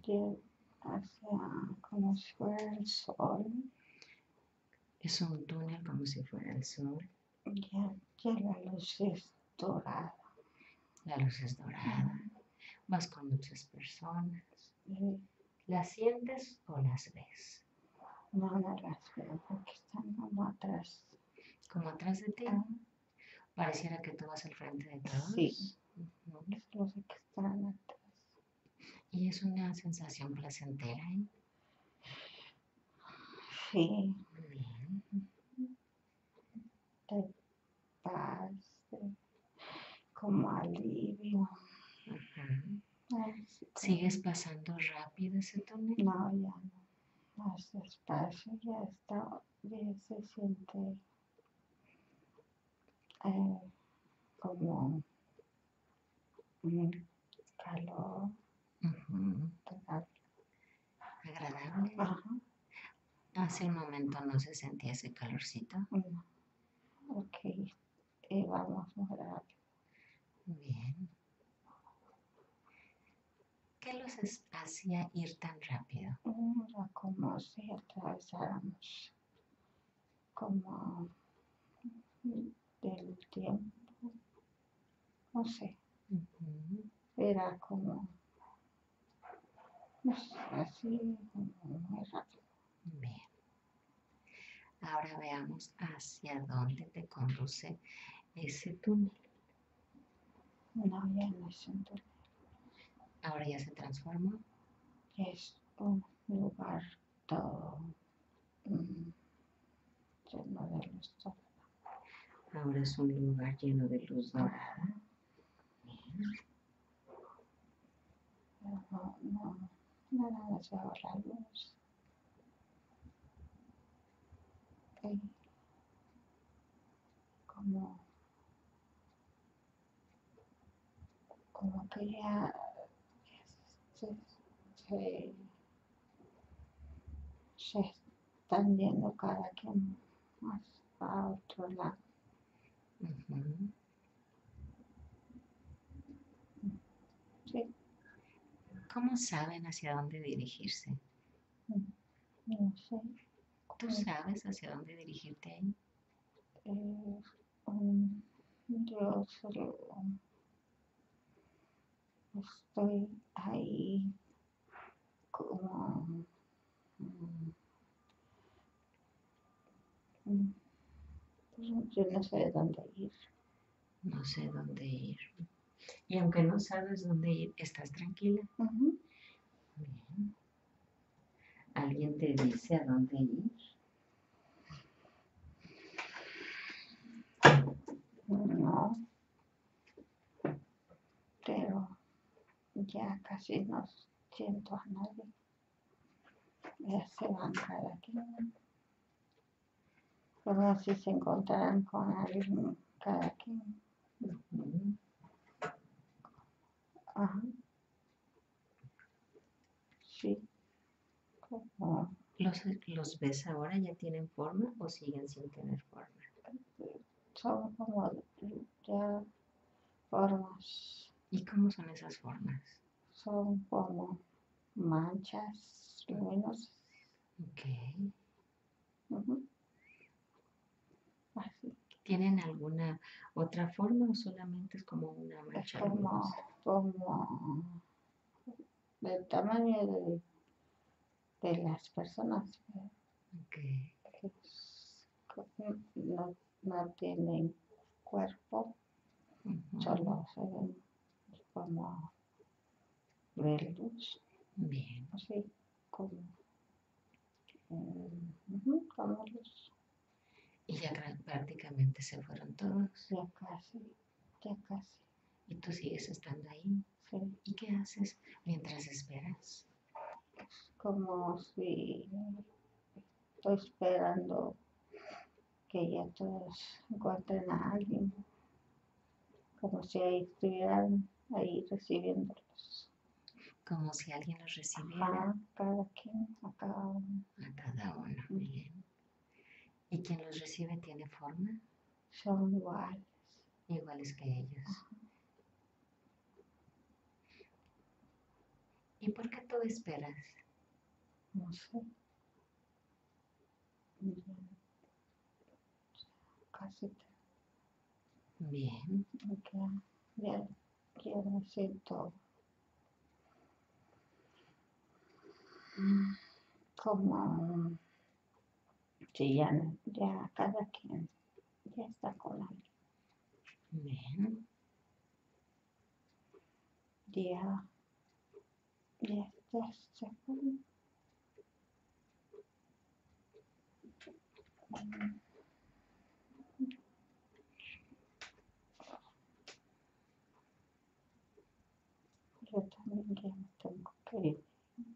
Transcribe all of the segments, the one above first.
hacia como si fuera el sol. Es un túnel como si fuera el sol. Ya la luz es dorada. La luz es dorada. Vas con muchas personas. Sí. ¿Las sientes o las ves? No, no las veo porque están como atrás. Como atrás de ti. Ah, Pareciera que tú vas al frente de todos. sí, solo sé que están atrás. Y es una sensación placentera, ¿eh? Sí, Bien. de paz, como alivio. Ay, sí, ¿Sigues pasando rápido ese túnel? no, ya no. Más despacio, ya se siente como un calor Agradable. Ajá. Hace un momento no se sentía ese calorcito. No. Ok, vamos muy rápido. Bien. ¿Qué los hacía ir tan rápido? Era como si atravesáramos como del tiempo, no sé, era como, no sé, así como muy rápido. Bien. Ahora veamos hacia dónde te conduce ese túnel. No, ya no es un túnel, Ahora ya se transformó. es un lugar todo lleno de luz dorada. Ahora es un lugar lleno de luz dorada. Bien. Pero nada más veo la luz. Como que ya se, se están yendo cada quien más a otro lado. Sí, ¿Cómo saben hacia dónde dirigirse? no sé. ¿Tú sabes hacia dónde dirigirte ahí? Yo solo estoy ahí como pues yo no sé dónde ir. No sé dónde ir. Y aunque no sabes dónde ir, ¿estás tranquila? Bien. ¿Alguien te dice a dónde ir? No, pero ya casi no siento a nadie. Ya se van cada quien. Como si se encontraran con alguien cada quien. Ajá. Sí, como ¿Los ves ahora? ¿Ya tienen forma o siguen sin tener forma? son como ya formas, ¿Y cómo son esas formas? son como manchas luminosas. Ok. Así. ¿Tienen alguna otra forma o solamente es como una Es mancha como del tamaño de las personas. Okay. No tienen cuerpo, solo se ven como de luz. Bien. Así como, como luz. Y ya prácticamente se fueron todos. Ya casi, ya casi. Y tú sigues estando ahí. Sí. ¿Y qué haces mientras esperas? Como si estoy esperando que ya todos encuentren a alguien, como si ahí estuvieran ahí recibiéndolos. Como si alguien los recibiera. Ajá, cada quien, a cada uno. A cada uno. Bien. ¿Y quien los recibe tiene forma? Son iguales. Iguales que ellos. ¿Y por qué cuánto esperas? No sé. Ya, casi Bien. ya quiero decir todo. Como si ya cada quien ya está con alguien. Bien. Ya se fue. Yo también ya me tengo que ir.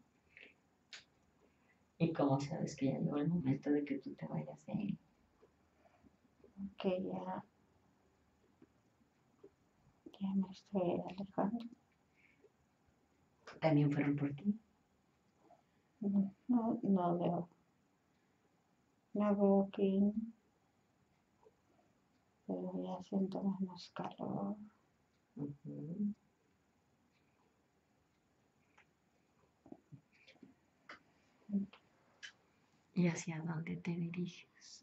¿Y cómo sabes que ya llegó el momento de que tú te vayas de ahí? Que ya me estoy alejando. ¿También fueron por ti? No veo que, pero ya siento menos calor. Uh-huh. ¿Y hacia dónde te diriges?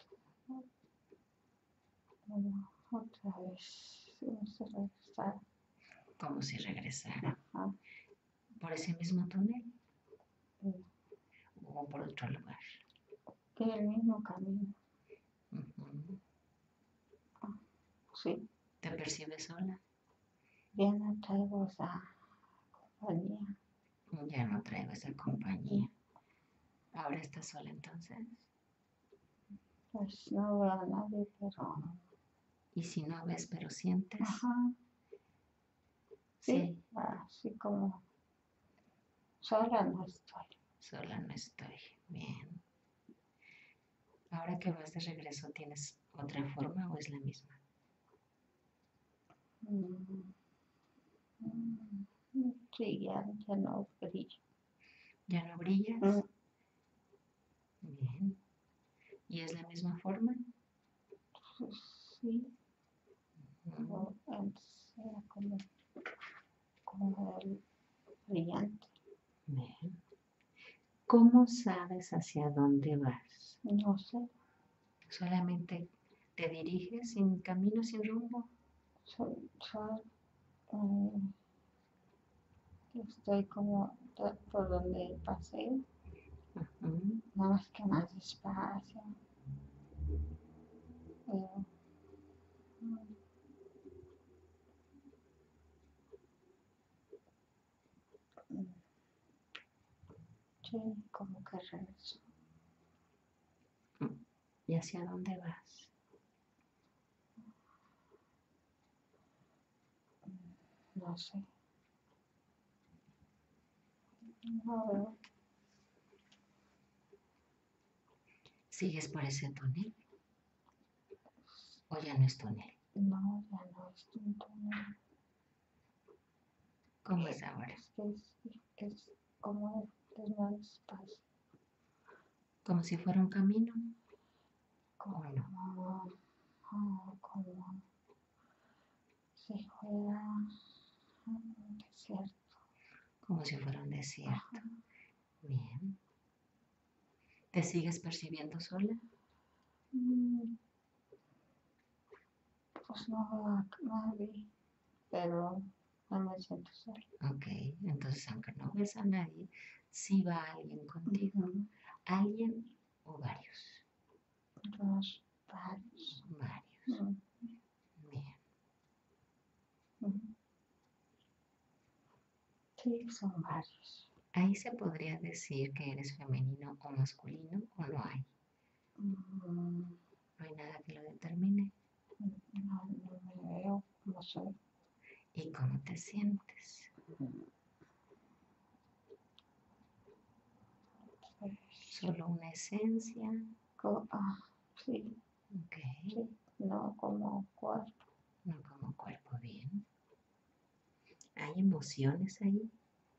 Bueno, otra vez vamos a regresar. Como si regresara. Ajá. ¿Por ese mismo túnel? Sí. ¿O por otro lugar? Que el mismo camino. Uh-huh. Sí. ¿Te percibes sola? Ya no traigo esa compañía. Ya no traigo esa compañía. ¿Ahora estás sola entonces? Pues no veo a nadie, pero... ¿Y si no ves pero sientes? Ajá. Sí. Así como sola no estoy. Sola no estoy. Bien. Ahora que vas de regreso, ¿tienes otra forma o es la misma? Sí, ya no brillo. ¿Ya no brillas? Bien. ¿Y es la misma forma? Pues sí. Pero antes era como el brillante. Bien. ¿Cómo sabes hacia dónde vas? No sé. ¿Solamente te diriges sin camino, sin rumbo? Estoy como por donde pasé, Uh-huh. nada más que más despacio. Sí, como que regreso. ¿Y hacia dónde vas? No sé. No veo. ¿Sigues por ese túnel? ¿O ya no es túnel? No, ya no es un túnel. ¿Cómo es ahora? Es como es más despacio. ¿Como si fuera un camino? Como, ¿O no? como si fuera un desierto. Como si fuera un desierto. Ajá. Bien. ¿Te sigues percibiendo sola? Pues no veo a nadie, pero no me siento sola. Ok, entonces aunque no ves a nadie, sí va alguien contigo. ¿Alguien o varios? Varios. Varios. Bien. Sí, son varios. Ahí se podría decir que eres femenino o masculino o no hay. No hay nada que lo determine. No me veo como soy. ¿Y cómo te sientes? ¿Solo una esencia? Sí. Ok. Sí, no como cuerpo. No como cuerpo, bien. ¿Hay emociones ahí?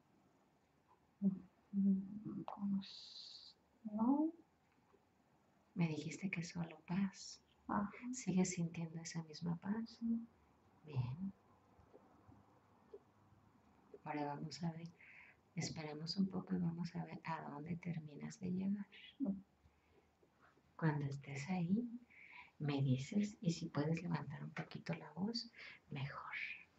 No. Me dijiste que solo paz. Ajá. ¿Sigues sintiendo esa misma paz? Bien. Ahora vamos a ver Esperemos un poco y vamos a ver a dónde terminas de llegar. Cuando estés ahí, me dices, y si puedes levantar un poquito la voz, mejor.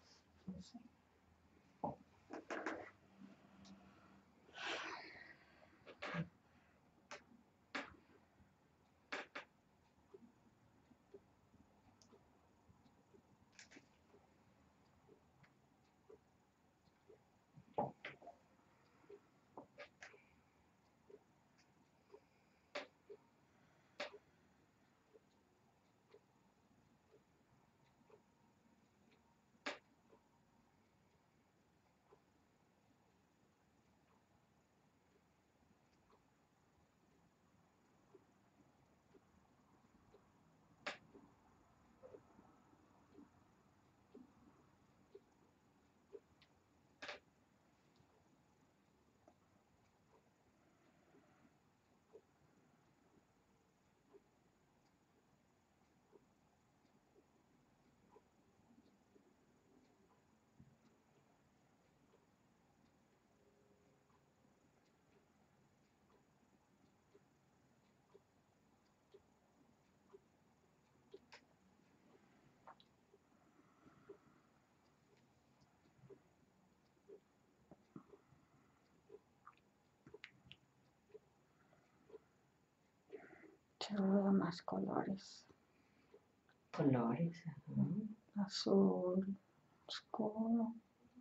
Yo veo más colores. Colores. Azul, oscuro.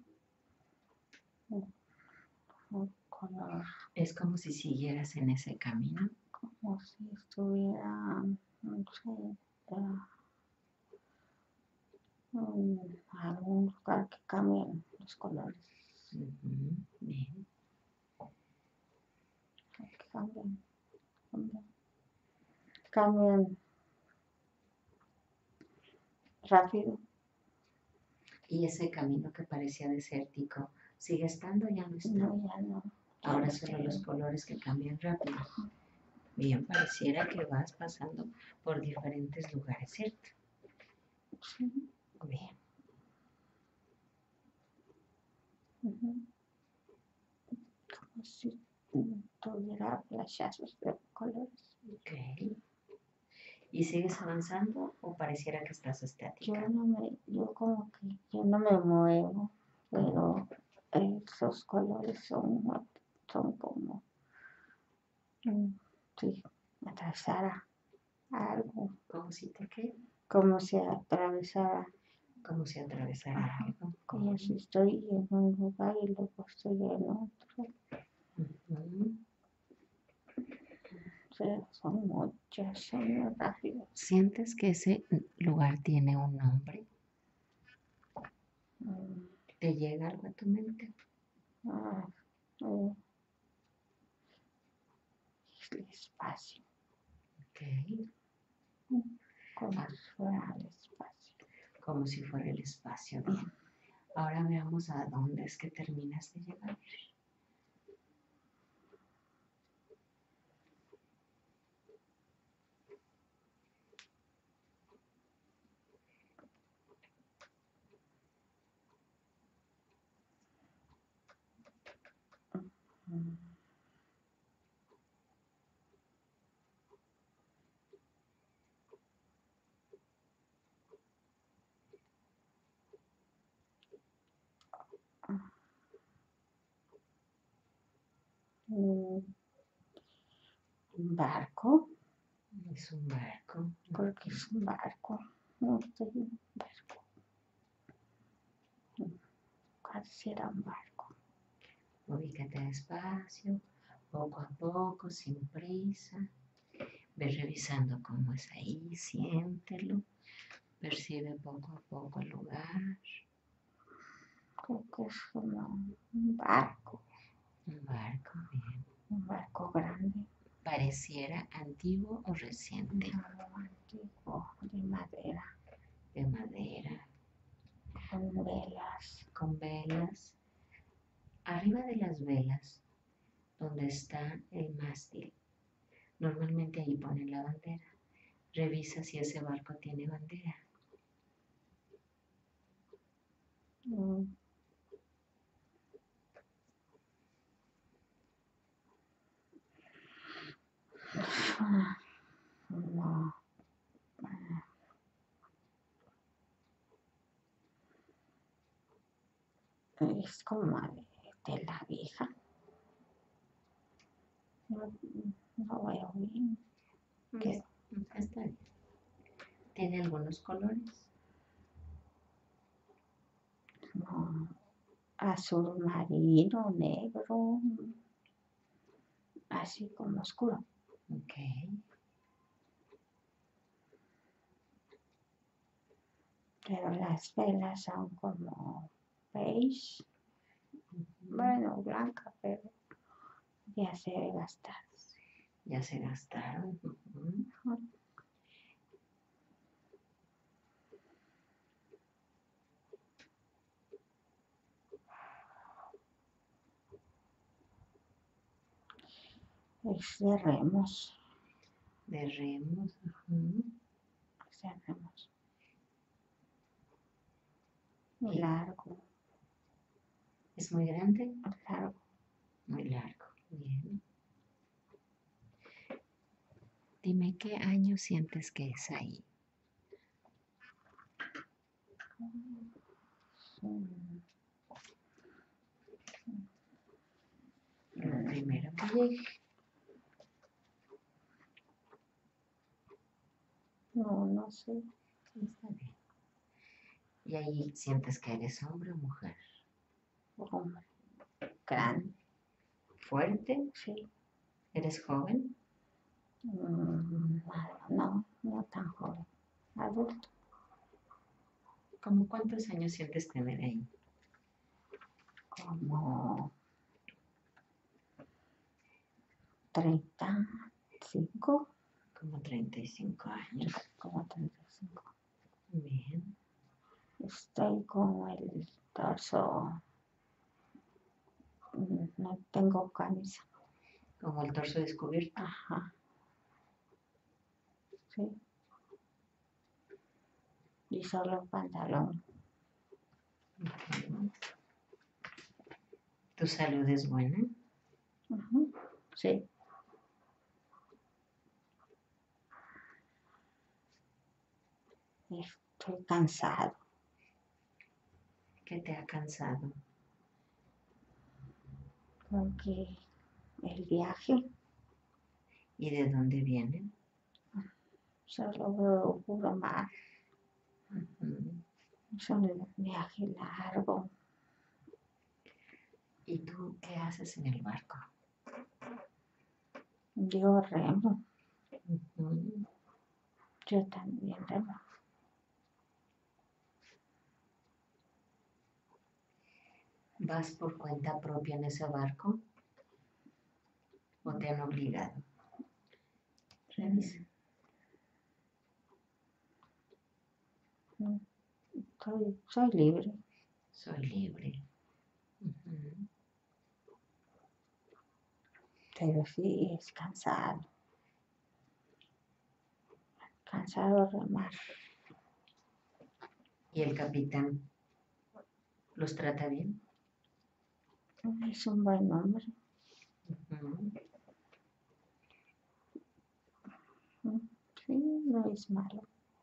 Un color. Es como si siguieras en ese camino. Como si estuviera, no sé, en algún lugar que cambien los colores. Bien. Que cambien rápido. Y ese camino que parecía desértico, ¿sigue estando o ya no está? No, ya no. Ahora solo los colores que cambian rápido. Bien, pareciera que vas pasando por diferentes lugares, ¿cierto? Sí. Bien. Como si tuviera flashazos de colores. Ok. ¿Y sigues avanzando o pareciera que estás estática? Yo como que yo no me muevo, pero esos colores son como si atravesara algo. ¿Cómo si te qué? Como si atravesara. Como si atravesara algo. Como si estoy en un lugar y luego estoy en otro. Son muchas, son muy rápidos. ¿Sientes que ese lugar tiene un nombre? ¿Te llega algo a tu mente? El espacio. Ok. Como si fuera el espacio. Como si fuera el espacio, bien. Ahora veamos a dónde es que terminas de llegar. Un barco. Es un barco. Porque es un barco. No estoy en un barco. Pareciera un barco. Ubícate despacio, poco a poco, sin prisa. Ve revisando cómo es ahí, siéntelo. Percibe poco a poco el lugar. Creo que es como un barco. Un barco, bien. Un barco grande. ¿Pareciera antiguo o reciente? No, antiguo, de madera. De madera. Con velas. Con velas. Arriba de las velas, donde está el mástil, normalmente ahí ponen la bandera. Revisa si ese barco tiene bandera. Ah, no, es como de la vieja. No, no veo bien. ¿Qué? Está bien. ¿Tiene algunos colores? No, azul marino, negro, así como oscuro. Ok. Pero las velas son como beige, bueno, blanca, pero ya se ve gastadas. Ya se gastaron. Es de remos, De remos. es de remos. Muy largo, ¿Es muy grande? largo. Muy largo. Bien. Dime qué año sientes que es ahí. Lo primero que llegue. No, no sé. Está bien. ¿Y ahí sientes que eres hombre o mujer? Hombre, grande, ¿Fuerte? sí. ¿Eres joven? No, no tan joven. Adulto, ¿Cómo cuántos años sientes tener ahí? como 35, Como 35 años. como 35. Bien. Estoy con el torso, no tengo camisa. Como el torso descubierto. Ajá, sí. Y solo pantalón. ¿Tu salud es buena? Ujú, sí. Estoy cansado ¿Qué te ha cansado? porque el viaje ¿Y de dónde vienen? solo veo puro mar. Ujú. Es un viaje largo. ¿Y tú qué haces en el barco? Yo remo, Ujú. yo también remo. ¿Vas por cuenta propia en ese barco? ¿O te han obligado? Revisa. Soy libre, Soy libre. Ujú. pero sí es cansado. Cansado de remar. ¿Y el capitán los trata bien? Es un buen hombre. Ujú. Sí, no es malo.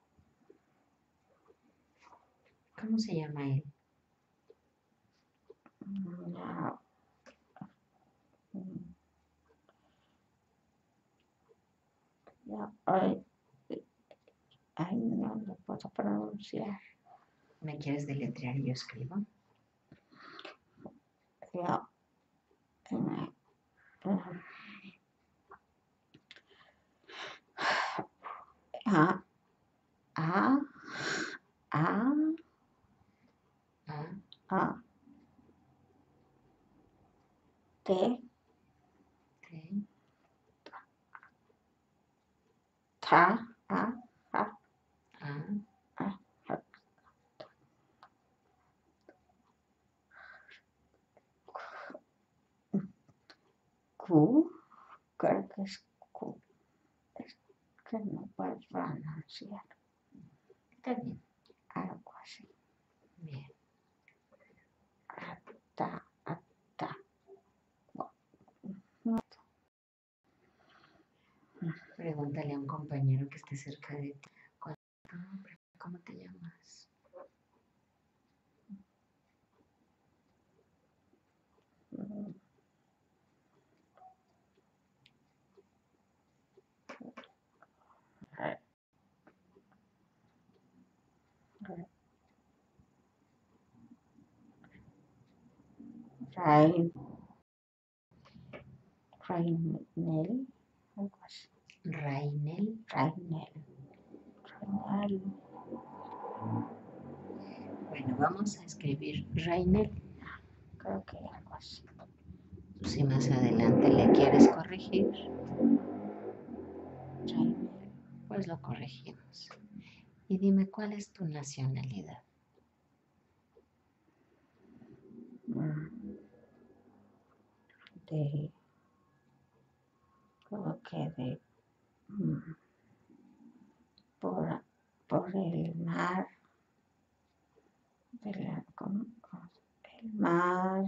¿Cómo se llama él? No, no, ay, no lo puedo pronunciar. ¿Me quieres deletrear y yo escribo? No, A, A, A, Ah, A, T, T, Ta, A, A, A, A, A, Q, creo que es Q, es que no puedo pronunciar, está bien. algo así. Bien. Ata, ata. No, Pregúntame. compañero que esté cerca de ti. ¿Cuál es tu nombre? ¿Cómo te llamas? Rain, Rainel, algo así. Rainel. Rainel. Rainel. Bueno, vamos a escribir Rainel. Creo que algo así. Si más adelante le quieres corregir, Rainel. pues lo corregimos. Y dime, ¿cuál es tu nacionalidad? Creo que por el mar, el mar,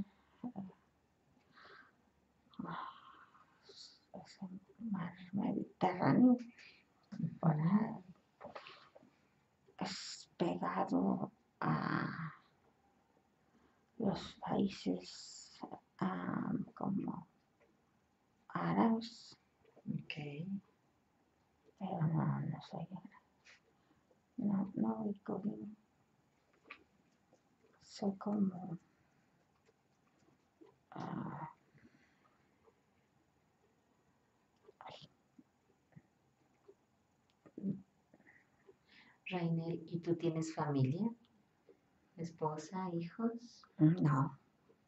es el mar Mediterráneo, es pegado a los países como árabes, Ok. pero no sé, no ubico bien. Sé como Rainel, ¿y tú tienes familia? ¿Esposa, hijos? no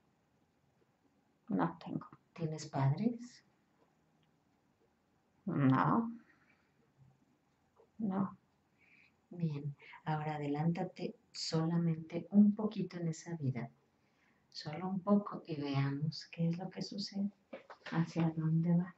tengo. ¿Tienes padres? No. Bien, ahora adelántate solamente un poquito en esa vida, solo un poco, y veamos qué es lo que sucede, hacia dónde vas.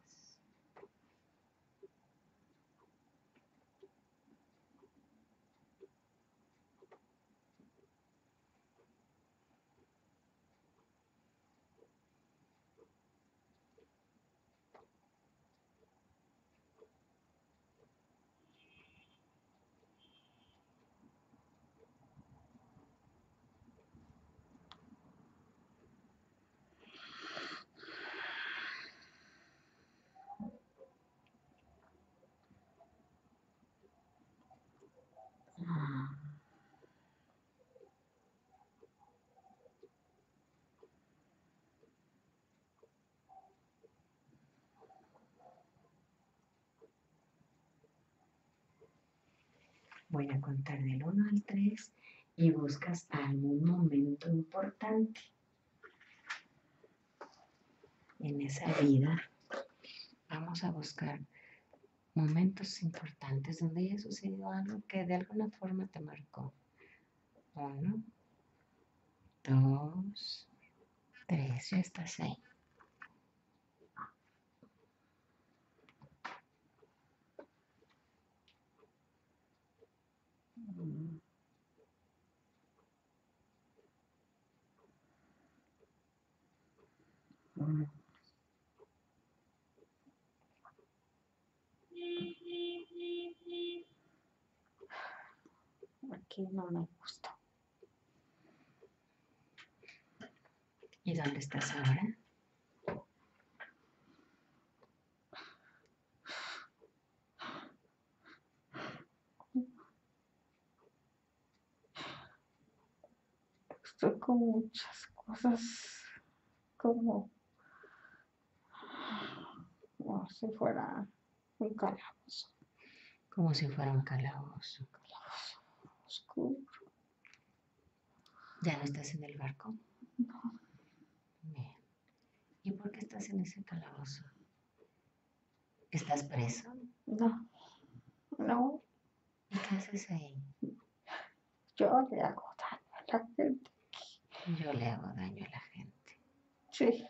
Voy a contar del 1 al 3 y buscas algún momento importante en esa vida. Vamos a buscar momentos importantes donde haya sucedido algo que de alguna forma te marcó. 1, 2, 3, ya estás ahí. Aquí no me gusta. ¿Y dónde estás ahora? Estoy con muchas cosas como si fuera un calabozo. Como si fuera un calabozo. Oscuro. ¿Ya no estás en el barco? No. Bien. ¿Y por qué estás en ese calabozo? ¿Estás preso? No. ¿Y qué haces ahí? Yo le hago daño a la gente. Yo le hago daño a la gente. Sí.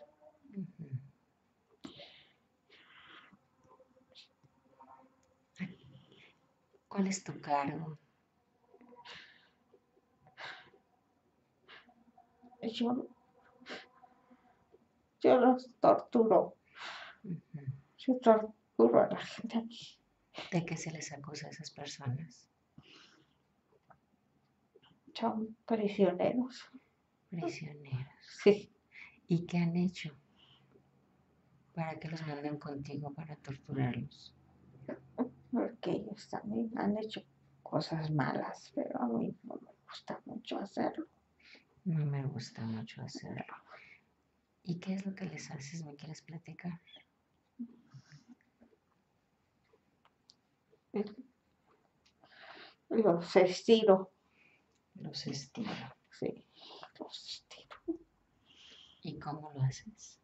¿Cuál es tu cargo? Yo los torturo. Yo torturo a la gente aquí. ¿De qué se les acusa a esas personas? Son prisioneros. Prisioneros. Sí, ¿Y qué han hecho para que los manden contigo para torturarlos? porque ellos también han hecho cosas malas, pero a mí no me gusta mucho hacerlo. No me gusta mucho hacerlo. ¿Y qué es lo que les haces? ¿Me quieres platicar? Los estiro, Los estiro. sí, los estiro. ¿Y cómo lo haces?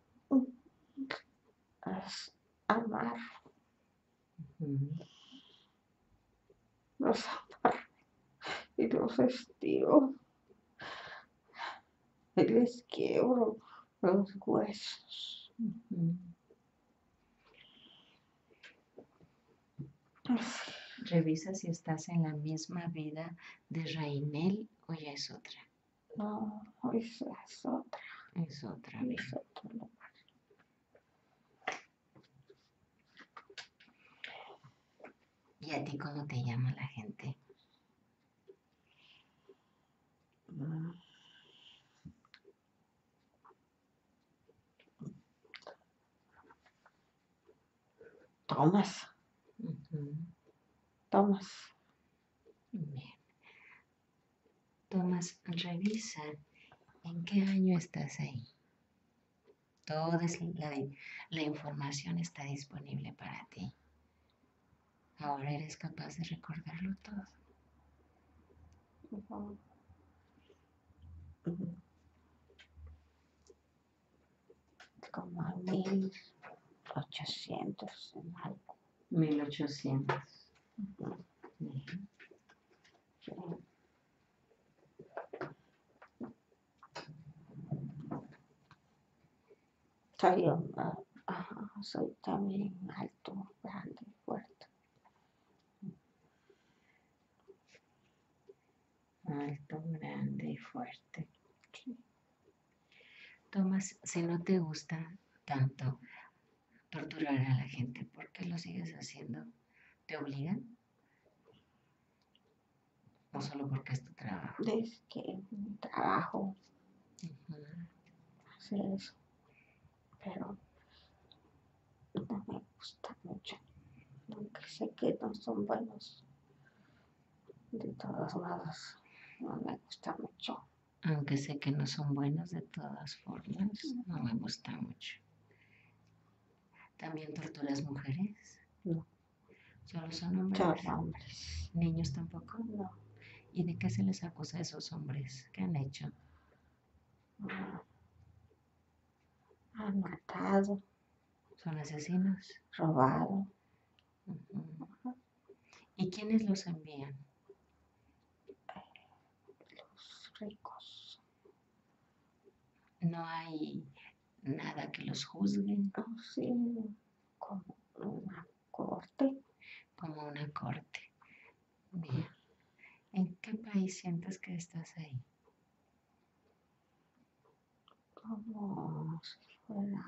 Es amar, Ujú. los amar y los estiro. Y les quiebro los huesos. Ujú. Así. Revisa si estás en la misma vida de Rainel o ya es otra. No, esa es otra, Es otra vida. es otro lugar. ¿Y a ti cómo te llama la gente? Mm. Tomás, Ujú. Tomás. Bien. Tomás, revisa en qué año estás ahí. Toda la información está disponible para ti. Ahora eres capaz de recordarlo todo. Ujú. Como en 1800 en algo. 1800. Ujú. Bien. Sí. Soy también alto, grande, fuerte. Alto, grande y fuerte. Sí. Tomás, si no te gusta tanto torturar a la gente, ¿por qué lo sigues haciendo? ¿Te obligan? ¿O solo porque es tu trabajo? Es que mi trabajo Ujú. hacer eso, pero no me gusta mucho, aunque sé que no son buenos. De todos modos, no me gusta mucho. Aunque sé que no son buenos de todas formas, no me gusta mucho. ¿También torturas mujeres? No, ¿Solo son hombres? son hombres. ¿Niños tampoco? No, ¿Y de qué se les acusa a esos hombres? ¿Qué han hecho? no, han matado, ¿Son asesinos? robado. Ujú. ¿Y quiénes los envían? Los ricos. No hay nada que los juzgue, Así como una corte. como una corte. Bien. ¿En qué país sientes que estás ahí? Como si fuera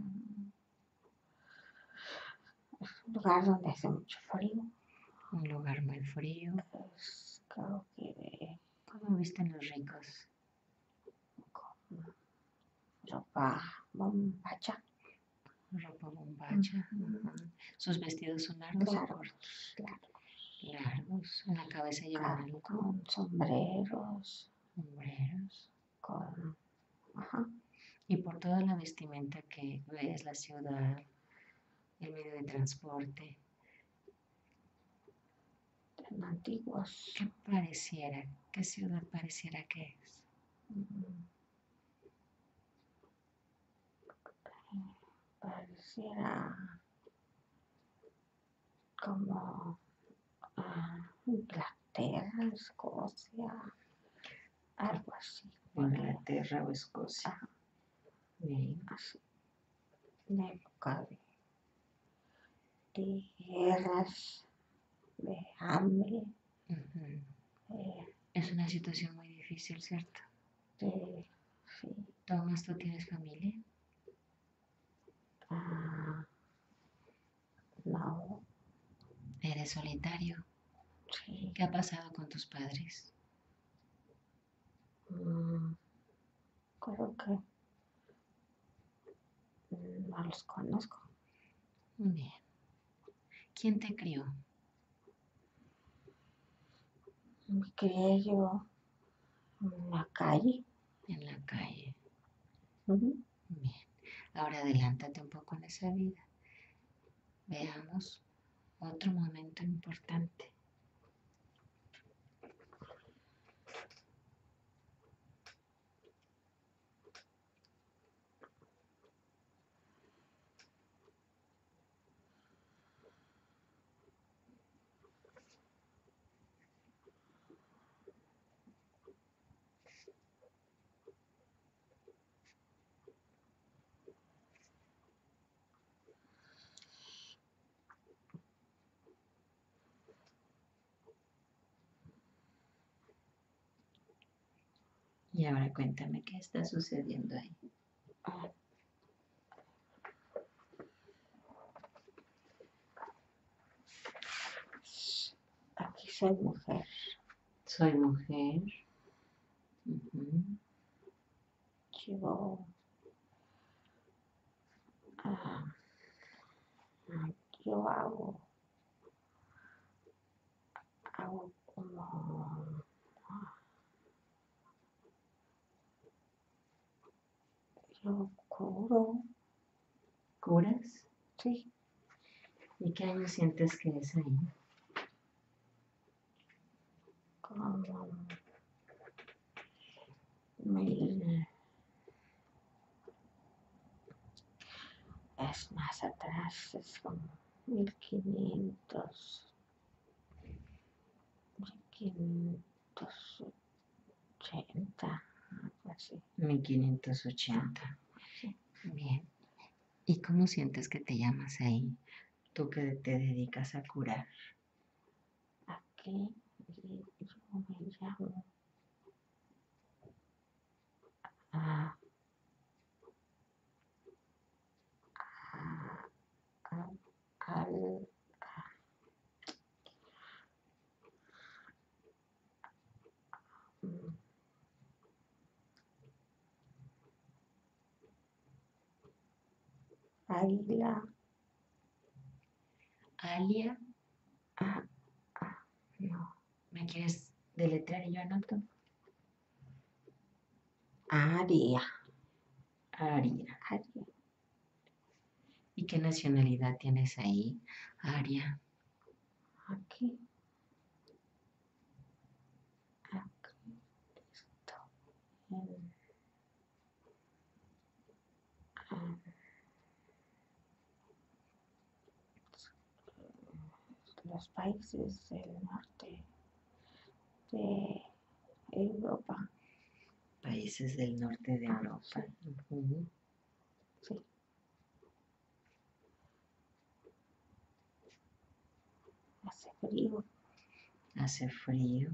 un lugar donde hace mucho frío. Un lugar muy frío. Creo que ¿Cómo visten los ricos? con ropa bombacha, Ropa bombacha. Ujú. ¿Sus vestidos son largos o cortos? largos, Largos. En la cabeza llevan algo. con sombreros, Sombreros. con ajá, Y por toda la vestimenta que ves, la ciudad, el medio de transporte, antiguos. ¿qué pareciera? ¿Qué ciudad pareciera que es? mm, Pareciera como Inglaterra, Escocia, algo así. Inglaterra o Escocia. Ajá, Bien. así, en época de guerras, de hambre, Ujú. eh, Es una situación muy difícil, ¿cierto? de, sí, Tomás, ¿tú tienes familia? ah, no, ¿Eres ¿Eres solitario? Sí. ¿Qué ha pasado con tus padres? Creo que no los conozco. Bien. ¿Quién te crió? Me crié yo en la calle. En la calle. Ujú. Bien. Ahora adelántate un poco en esa vida. Veamos otro momento importante. Y ahora cuéntame qué está sucediendo ahí. Ah, aquí soy mujer. Soy mujer. Ujú. Yo, ah, yo hago como, yo curo, ¿Curas? sí, ¿Y qué año sientes que es ahí? como mil, es más atrás, es como 1500, 1580, algo así. 1580. Sí. Bien. ¿Y cómo sientes que te llamas ahí? Tú que te dedicas a curar. Aquí yo me llamo ah, ah, ah, al, mm, águila, Alia, ah, no, ¿me quieres deletrear y yo anoto? Aria, Aria. Aria, ¿Y qué nacionalidad tienes ahí? Aria. aquí, aquí estoy en los países del norte de Europa. Países del norte de Europa. Ujú. Sí, hace frío. Hace frío.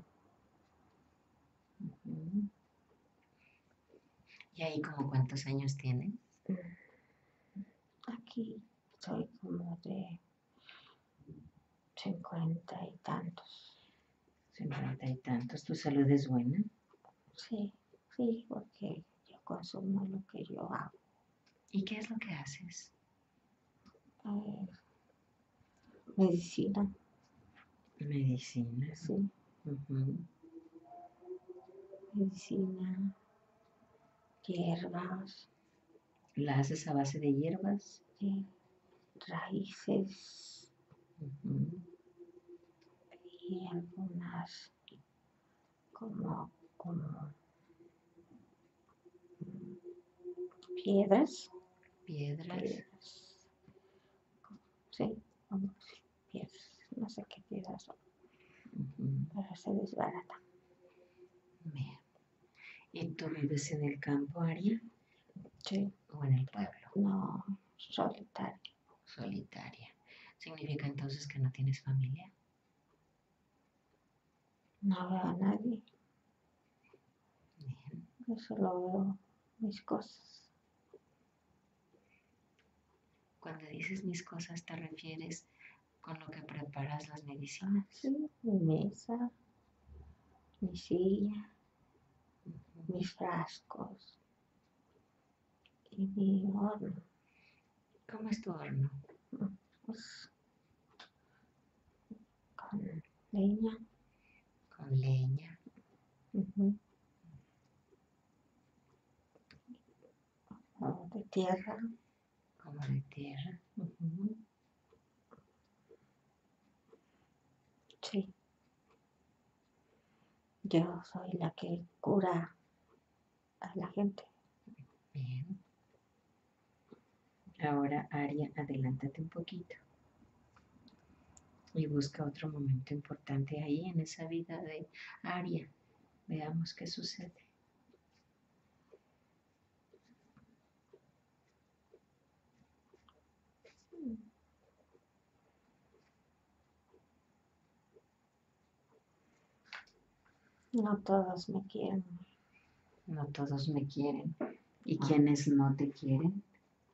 Ujú. ¿Y ahí como cuántos años tienes? Aquí soy como de 50 y tantos. 50 y tantos. ¿Tu salud es buena? Sí, sí, porque yo consumo lo que yo hago. ¿Y qué es lo que haces? Eh, medicina, Medicina. sí, Ujú. medicina, hierbas, ¿La haces a base de hierbas? raíces Ujú. y algunas como piedras, Piedras. piedras, sí, como piedras, no sé qué piedras son, Ujú. pero se desbarata. Bien. ¿Y tú vives en el campo, Aria? Sí, ¿O en el pueblo? no, solitario, Solitaria. ¿Significa entonces que no tienes familia? no veo a nadie, Bien. yo solo veo mis cosas. Cuando dices mis cosas, ¿te refieres con lo que preparas las medicinas. Sí, mi mesa, mi silla, mis frascos y mi horno. ¿Cómo es tu horno? Pues, con leña. Con leña. Ujú. O de tierra. Como de tierra. Ujú. Sí. Yo soy la que cura a la gente. Bien. Ahora, Aria, adelántate un poquito. Y busca otro momento importante ahí en esa vida de Aria. Veamos qué sucede. No todos me quieren. No todos me quieren. ¿Y quiénes no te quieren?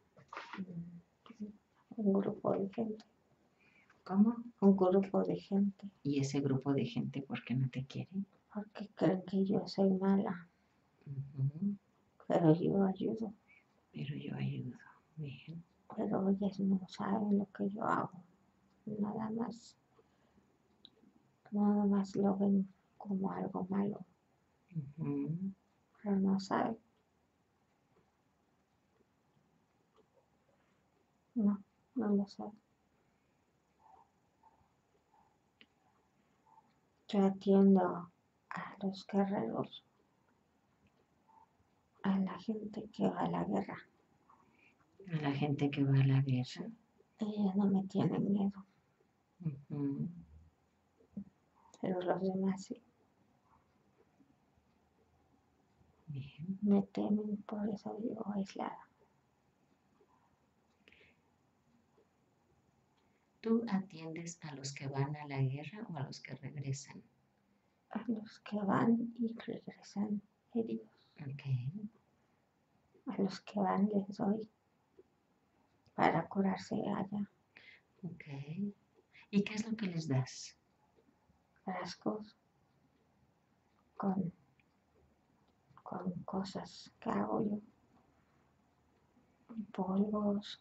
Un grupo de gente. ¿Cómo? Un grupo de gente. ¿Y ese grupo de gente por qué no te quiere? Porque creen que yo soy mala. Ujú. Pero yo ayudo. Pero yo ayudo. Bien. Pero ellas no saben lo que yo hago. Nada más. Nada más lo ven como algo malo. Ujú. Pero no saben. No, no lo saben. Yo atiendo a los guerreros, a la gente que va a la guerra. A la gente que va a la guerra. Ellas no me tienen miedo, Ujú. pero los demás sí. Bien. Me temen, por eso vivo aislada. ¿Tú atiendes a los que van a la guerra o a los que regresan? A los que van y regresan heridos. Ok. A los que van les doy para curarse allá. Ok. ¿Y qué es lo que les das? Frascos con cosas que hago yo. Polvos.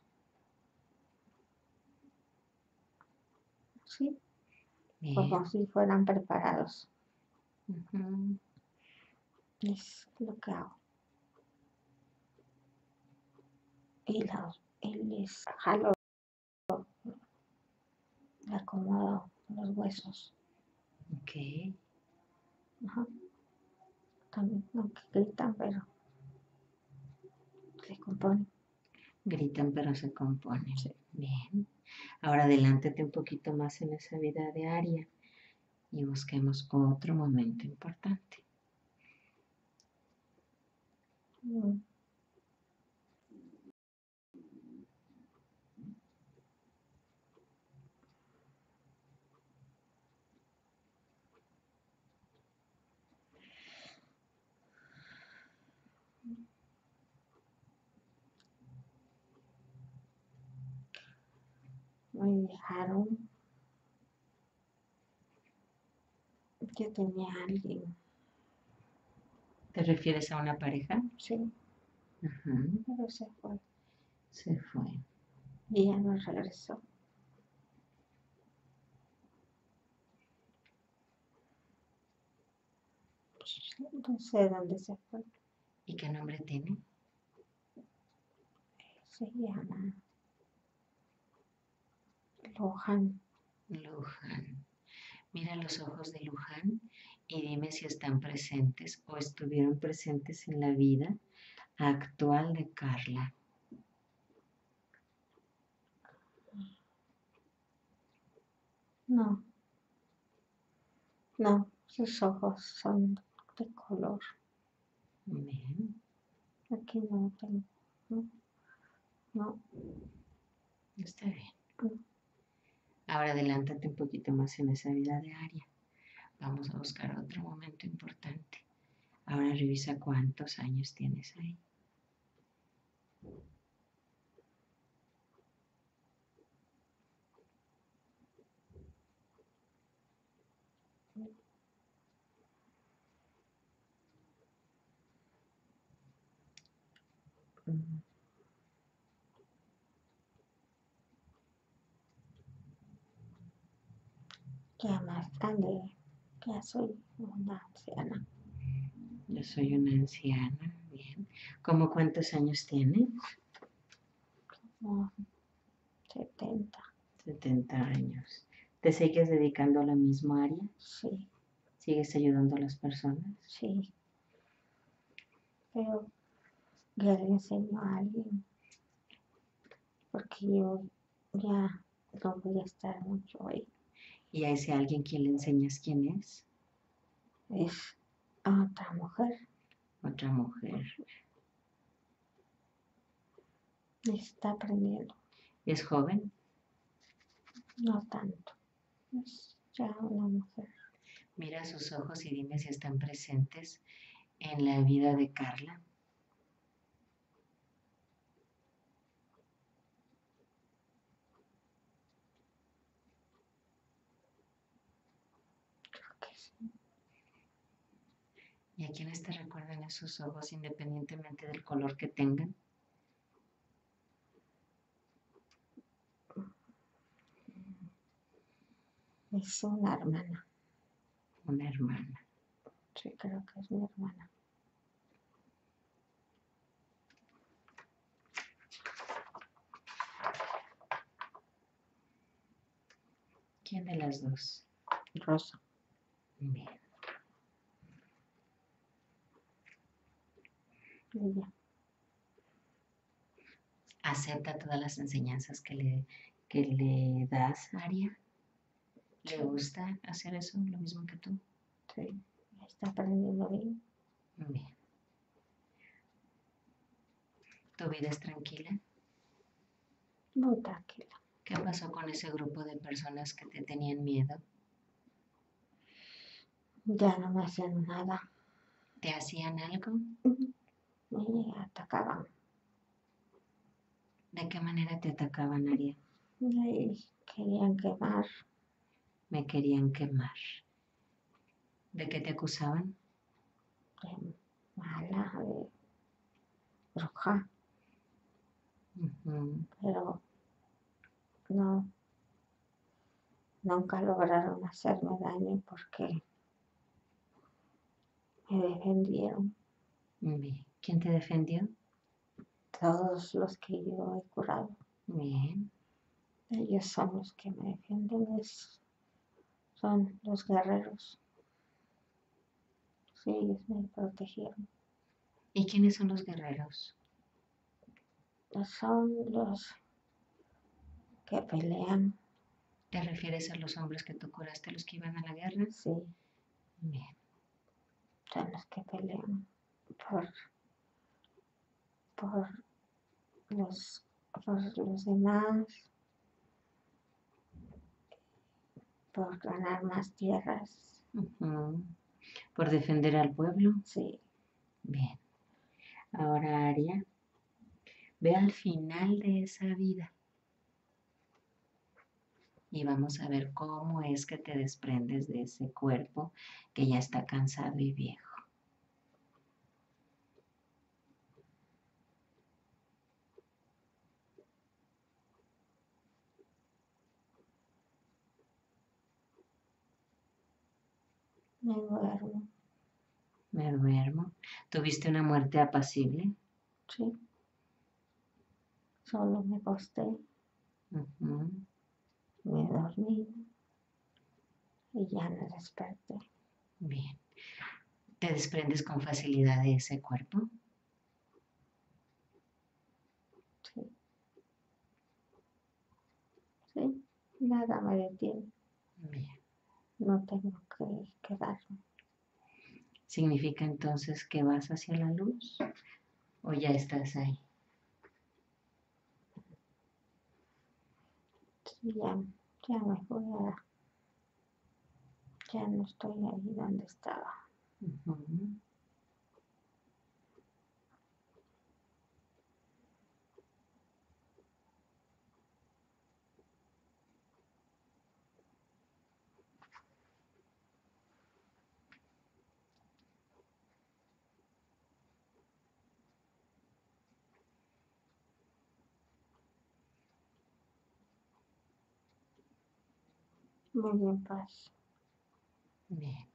Sí, Bien. como si fueran preparados. Ujú. Es lo que hago. Y les jalo, le acomodo los huesos. Ok. Ajá. También, no que gritan, pero se componen. Gritan pero se componen. Sí. Bien. Ahora adelántate un poquito más en esa vida de Aria y busquemos otro momento importante. Mm. Me dejaron. Yo tenía a alguien, ¿Te refieres a una pareja? sí, Ajá. pero se fue Se fue. y ya no regresó. No sé dónde se fue. ¿Y qué nombre tiene? Se llama Lohan. Luján. Mira los ojos de Luján y dime si están presentes o estuvieron presentes en la vida actual de Carla. No, no, sus ojos son de color. Bien. Aquí no tengo. No, no, Está bien. no. Ahora adelántate un poquito más en esa vida de Aria. Vamos a buscar otro momento importante. Ahora revisa cuántos años tienes ahí. mm, ya más grande, ya soy una anciana, Yo soy una anciana, bien. ¿Cómo cuántos años tienes? como 70, 70 años. ¿Te sigues dedicando a la misma área? sí, ¿Sigues ayudando a las personas? sí, pero ya le enseño a alguien, porque yo ya no voy a estar mucho ahí. ¿Y a ese alguien quien le enseñas quién es? Es a otra mujer, Otra mujer. está aprendiendo, ¿Es joven? no tanto, es ya una mujer. Mira sus ojos y dime si están presentes en la vida de Carla. Que sí. ¿Y a quiénes te recuerdan esos ojos independientemente del color que tengan? Es una hermana, Una hermana. sí, creo que es mi hermana. ¿Quién de las dos? Rosa, Bien. ella, ¿Acepta todas las enseñanzas que le das, Aria? ¿Le sí, gusta hacer eso, lo mismo que tú? sí, está aprendiendo bien, Bien. ¿Tu vida es tranquila? muy tranquila. ¿Qué pasó con ese grupo de personas que te tenían miedo? Ya no me hacían nada, ¿Te hacían algo? me atacaban. ¿De qué manera te atacaban, Aria? Y querían quemar Me querían quemar. ¿De qué te acusaban? de mala, de bruja, Ujú. pero no, nunca lograron hacerme daño porque me defendieron. Bien. ¿Quién te defendió? Todos los que yo he curado, Bien. ellos son los que me defienden, son los guerreros. Sí, ellos me protegieron. ¿Y quiénes son los guerreros? Son los que pelean, ¿Te refieres a los hombres que tú curaste, los que iban a la guerra? sí, Bien. son los que pelean por, por por los demás, por ganar más tierras. Ujú. ¿Por defender al pueblo? Sí, Bien. Ahora, Aria, ve al final de esa vida y vamos a ver cómo es que te desprendes de ese cuerpo que ya está cansado y viejo. me duermo, Me duermo. ¿Tuviste una muerte apacible? sí, solo me acosté, Ujú. me dormí y ya me desperté. Bien. ¿Te desprendes con facilidad de ese cuerpo? Sí, sí, nada me detiene, Bien. no tengo que quedarme. ¿Significa entonces que vas hacia la luz o ya estás ahí? Sí, ya me fui ya no estoy ahí donde estaba. Ujú. muy en paz. Bien.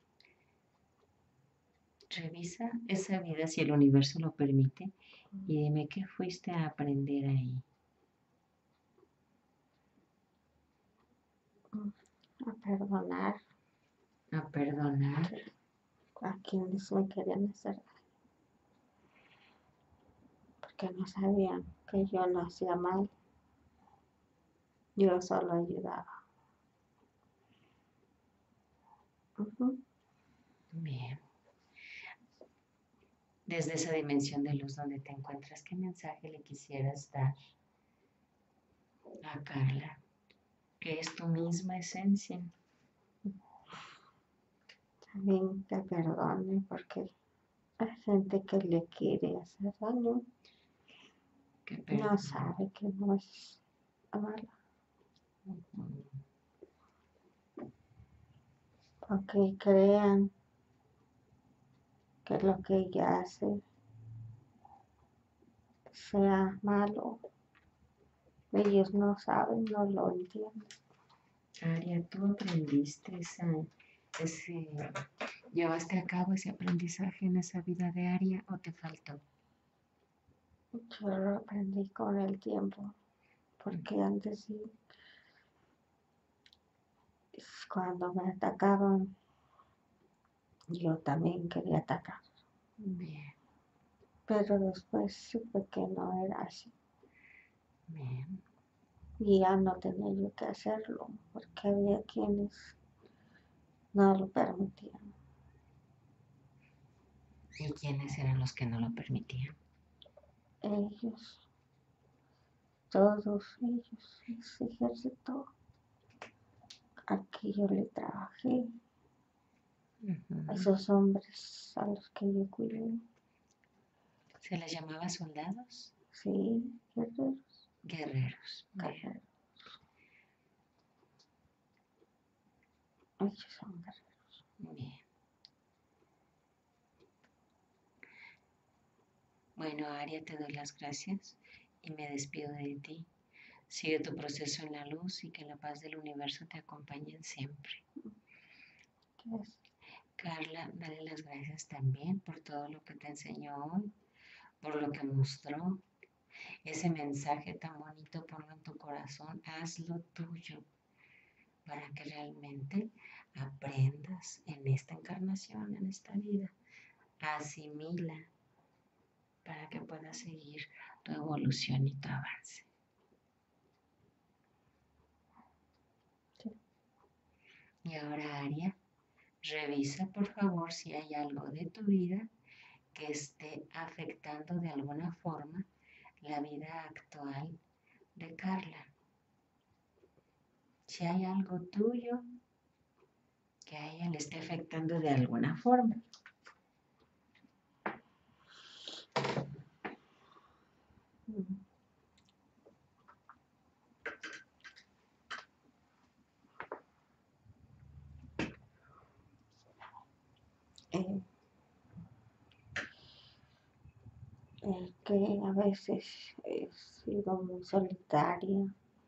Revisa esa vida si el universo lo permite y dime qué fuiste a aprender ahí. A perdonar A perdonar. a quienes me querían hacer daño, porque no sabían que yo no hacía mal, yo solo ayudaba. Bien. Desde esa dimensión de luz donde te encuentras, ¿qué mensaje le quisieras dar a Carla? Que es tu misma esencia. También que perdone porque hay gente que le quiere hacer daño, no sabe que no es malo, porque crean que lo que ella hace sea malo. Ellos no saben, no lo entienden. Aria, ¿tú aprendiste llevaste a cabo ese aprendizaje en esa vida de Aria o te faltó? Yo lo aprendí con el tiempo, porque antes sí, cuando me atacaban, yo también quería atacar. Bien. Pero después supe que no era así. Bien. Y ya no tenía yo que hacerlo, porque había quienes no lo permitían. ¿Y quiénes eran los que no lo permitían? Ellos, todos ellos, ese ejército al que yo le trabajé, a esos hombres a los que yo cuidé. ¿Se les llamaba soldados? Sí, guerreros. Guerreros. Guerreros. Ellos son guerreros. Bien. Bueno, Aria, te doy las gracias y me despido de ti. Sigue tu proceso en la luz y que la paz del universo te acompañe siempre. Gracias. Carla, dale las gracias también por todo lo que te enseñó hoy, por lo que mostró. Ese mensaje tan bonito, ponlo en tu corazón, hazlo tuyo para que realmente aprendas en esta encarnación, en esta vida. Asimila para que puedas seguir tu evolución y tu avance. Sí. Y ahora, Aria, revisa por favor si hay algo de tu vida que esté afectando de alguna forma la vida actual de Carla. Si hay algo tuyo que a ella le esté afectando de alguna forma. Que a veces he sido muy solitaria,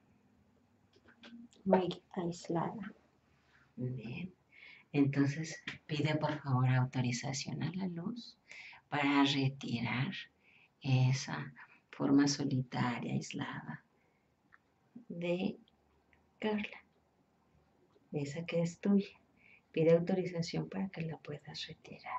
muy aislada. Bien. Entonces pide por favor autorización a la luz para retirar esa forma solitaria, aislada de Carla, esa que es tuya. Pide autorización para que la puedas retirar.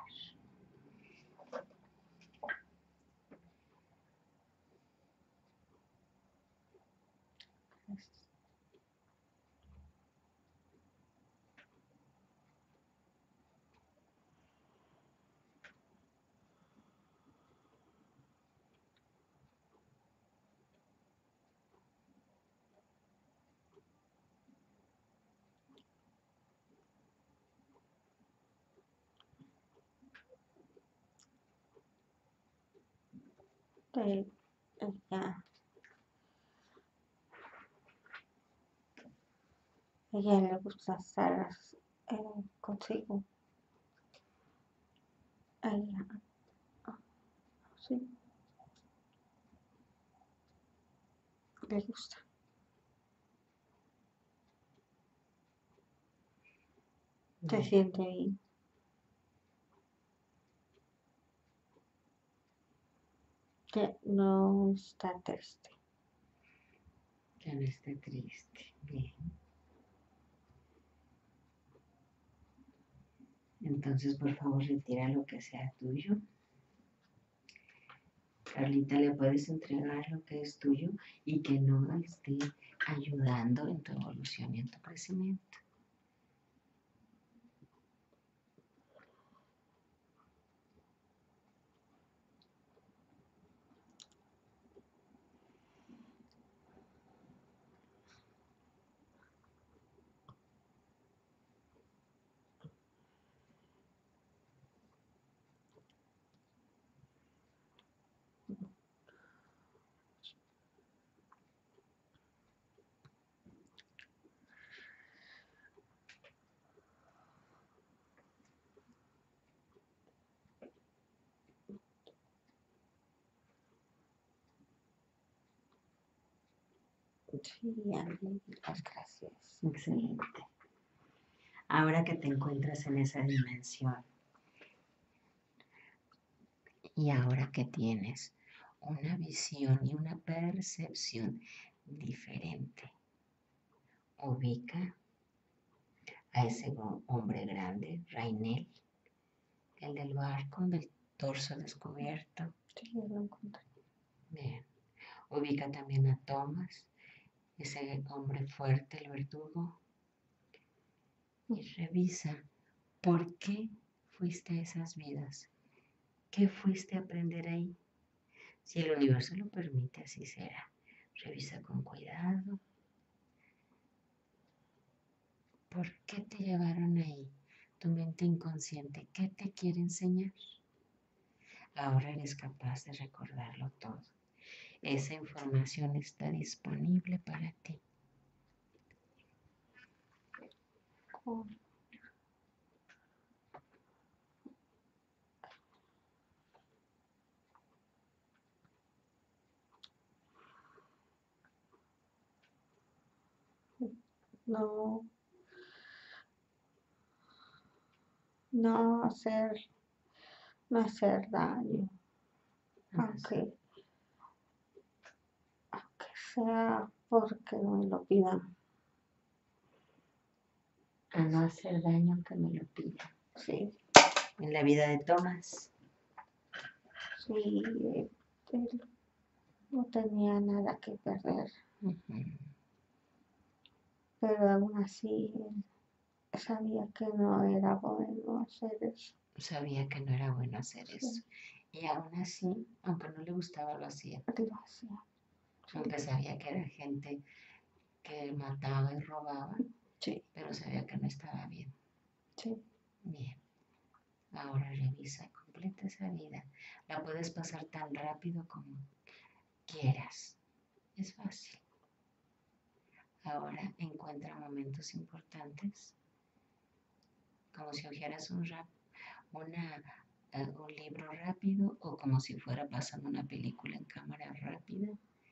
Ella le gusta estar consigo. Ella, sí, le gusta. Se siente bien. Que no está triste. Que no esté triste. Bien. Entonces, por favor, retira lo que sea tuyo. Carlita, le puedes entregar lo que es tuyo y que no esté ayudando en tu evolución y en tu crecimiento. Sí, Andy, las gracias. Excelente. Ahora que te encuentras en esa dimensión y ahora que tienes una visión y una percepción diferente, ubica a ese hombre grande, Rainel, el del barco, del torso descubierto. Sí, lo encontré. Bien. Ubica también a Thomas, ese hombre fuerte, el verdugo, y revisa por qué fuiste a esas vidas, qué fuiste a aprender ahí. Si el universo lo permite, así será. Revisa con cuidado. ¿Por qué te llevaron ahí? Tu mente inconsciente, ¿qué te quiere enseñar? Ahora eres capaz de recordarlo todo. Esa información está disponible para ti. Oh. No, no hacer daño, aunque sea porque me lo pidan. A no hacer daño aunque me lo pida. Sí, En la vida de Thomas. sí, él no tenía nada que perder, pero aún así él sabía que no era bueno hacer eso. Sabía que no era bueno hacer Sí. eso. Y aún así, aunque no le gustaba, lo hacía. Lo hacía. Aunque sabía que era gente que mataba y robaba, Sí, pero sabía que no estaba bien. sí. Bien. Ahora revisa, completa esa vida. La puedes pasar tan rápido como quieras. Es fácil. Ahora encuentra momentos importantes, como si ojeras un libro rápido o como si fuera pasando una película en cámara rápida,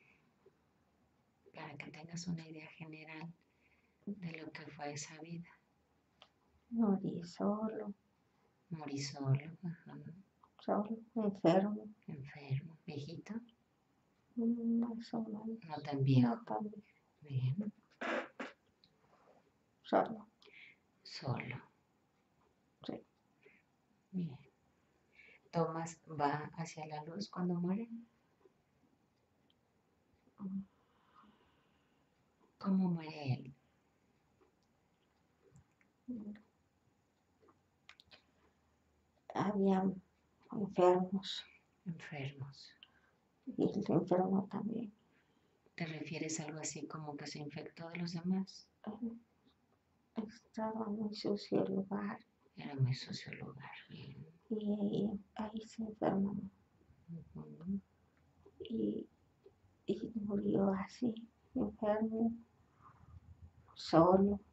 para que tengas una idea general de lo que fue esa vida. Morí solo, Morí solo, enfermo, enfermo, viejito, más o menos. no tan viejo. No tan viejo. Bien, Solo. solo. Sí. Bien. Tomás va hacia la luz cuando muere. ¿Cómo muere él? Había enfermos Enfermos. y el enfermo también. ¿Te refieres a algo así como que se infectó de los demás? Estaba muy sucio el lugar. Era muy sucio el lugar. Bien. Y ahí se enfermó. Y murió así, enfermo, solo.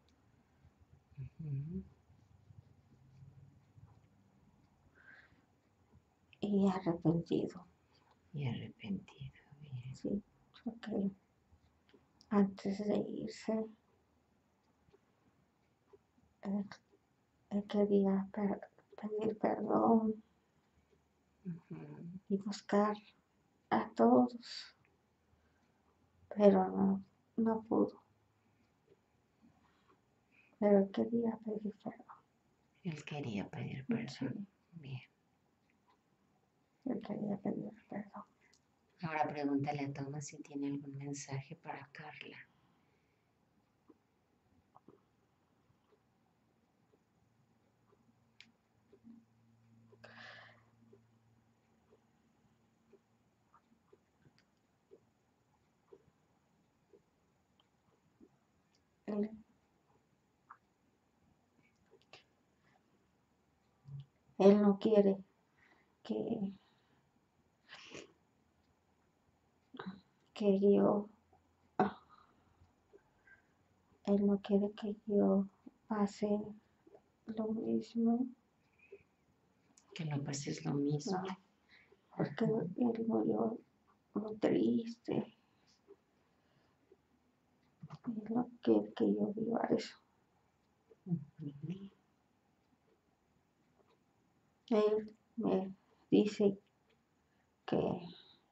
Y arrepentido. Y arrepentido. Bien. Sí, porque antes de irse, Él quería pedir perdón y buscar a todos, pero no pudo. Pero él quería pedir perdón. Él quería pedir Sí, perdón. Bien. él quería pedir perdón. Ahora pregúntale a Tomás si tiene algún mensaje para Carla. Él no quiere que yo, él no quiere que yo pase lo mismo, Que no pases lo mismo. no, porque él murió muy triste y no quiere que yo viva eso. Él me dice que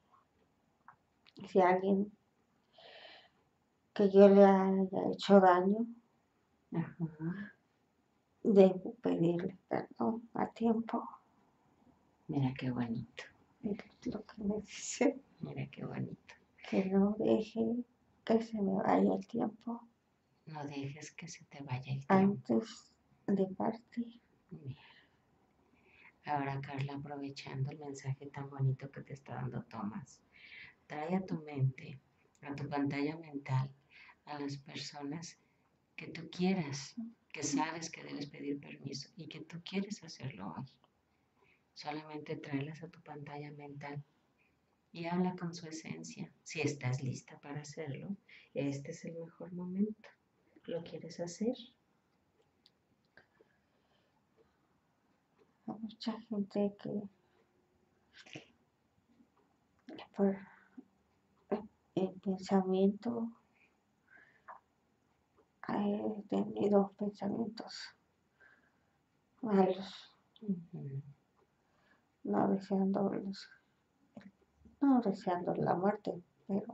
si alguien que yo le haya hecho daño, Ajá. debo pedirle perdón a tiempo. Mira qué bonito. Es lo que me dice, Mira qué bonito. que no deje que se me vaya el tiempo No dejes que se te vaya el tiempo. antes de partir. Bien. Ahora, Carla, aprovechando el mensaje tan bonito que te está dando Tomás, trae a tu mente, a tu pantalla mental, a las personas que tú quieras, que sabes que debes pedir permiso y que tú quieres hacerlo hoy. Solamente tráelas a tu pantalla mental y habla con su esencia. Si estás lista para hacerlo, este es el mejor momento. ¿Lo quieres hacer? Hay mucha gente que por el pensamiento he tenido pensamientos malos, no deseándolos, no deseando la muerte, pero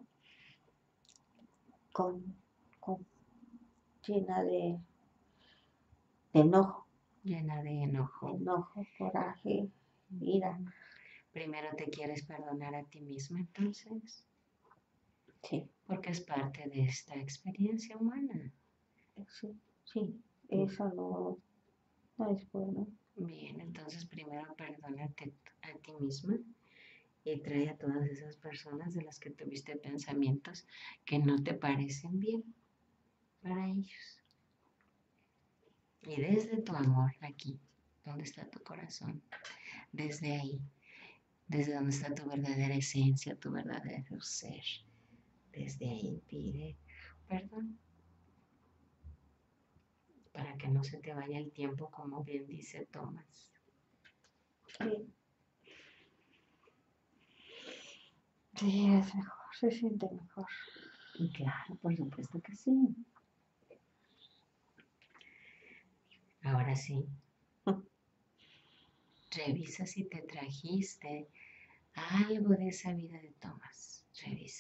con llena de enojo, Llena de enojo. coraje, ira. Primero te quieres perdonar a ti misma, entonces, Sí, porque es parte de esta experiencia humana. sí, eso no es bueno. Bien, entonces primero perdónate a ti misma y trae a todas esas personas de las que tuviste pensamientos que no te parecen bien para ellos. Y desde tu amor aquí, donde está tu corazón, desde ahí, desde donde está tu verdadera esencia, tu verdadero ser, desde ahí pide perdón para que no se te vaya el tiempo, como bien dice Tomás. Sí. Sí, es mejor, se siente mejor. Claro, por supuesto que sí. Ahora sí, revisa si te trajiste algo de esa vida de Tomás. Revisa.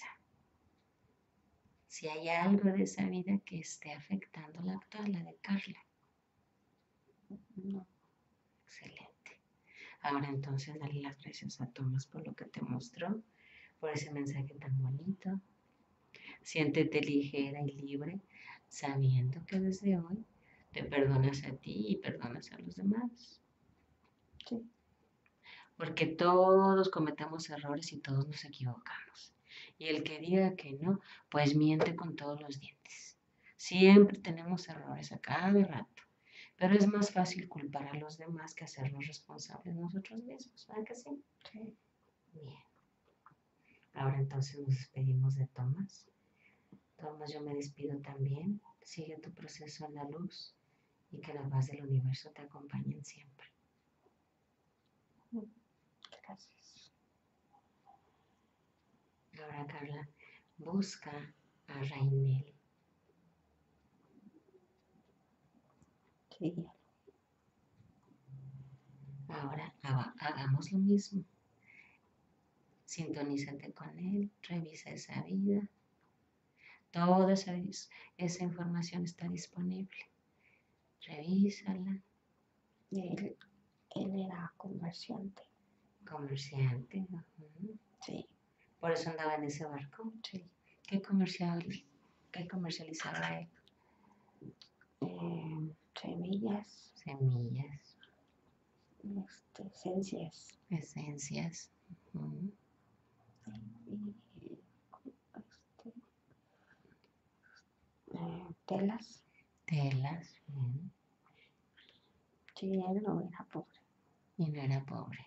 Si hay algo de esa vida que esté afectando la actual, la de Carla. No. Excelente. Ahora entonces dale las gracias a Tomás por lo que te mostró, por ese mensaje tan bonito. Siéntete ligera y libre, sabiendo que desde hoy te perdonas a ti y perdonas a los demás. Sí. Porque todos cometemos errores y todos nos equivocamos. Y el que diga que no, pues miente con todos los dientes. Siempre tenemos errores a cada rato. Pero es más fácil culpar a los demás que hacernos responsables nosotros mismos, ¿verdad que sí? Sí. Bien. Ahora entonces nos despedimos de Tomás. Tomás, yo me despido también. Sigue tu proceso en la luz y que la paz del universo te acompañe siempre. Gracias. Ahora, Carla, busca a Rainel. Sí. Ahora hagamos lo mismo. Sintonízate con él, revisa esa vida. Toda esa información está disponible. Revísala. Él era comerciante. Comerciante. Sí. Por eso andaba en ese barco. Sí. ¿Qué comercializaba él? Semillas. Semillas. Esencias. Esencias. Telas. Telas. Sí, él no era pobre. Y no era pobre.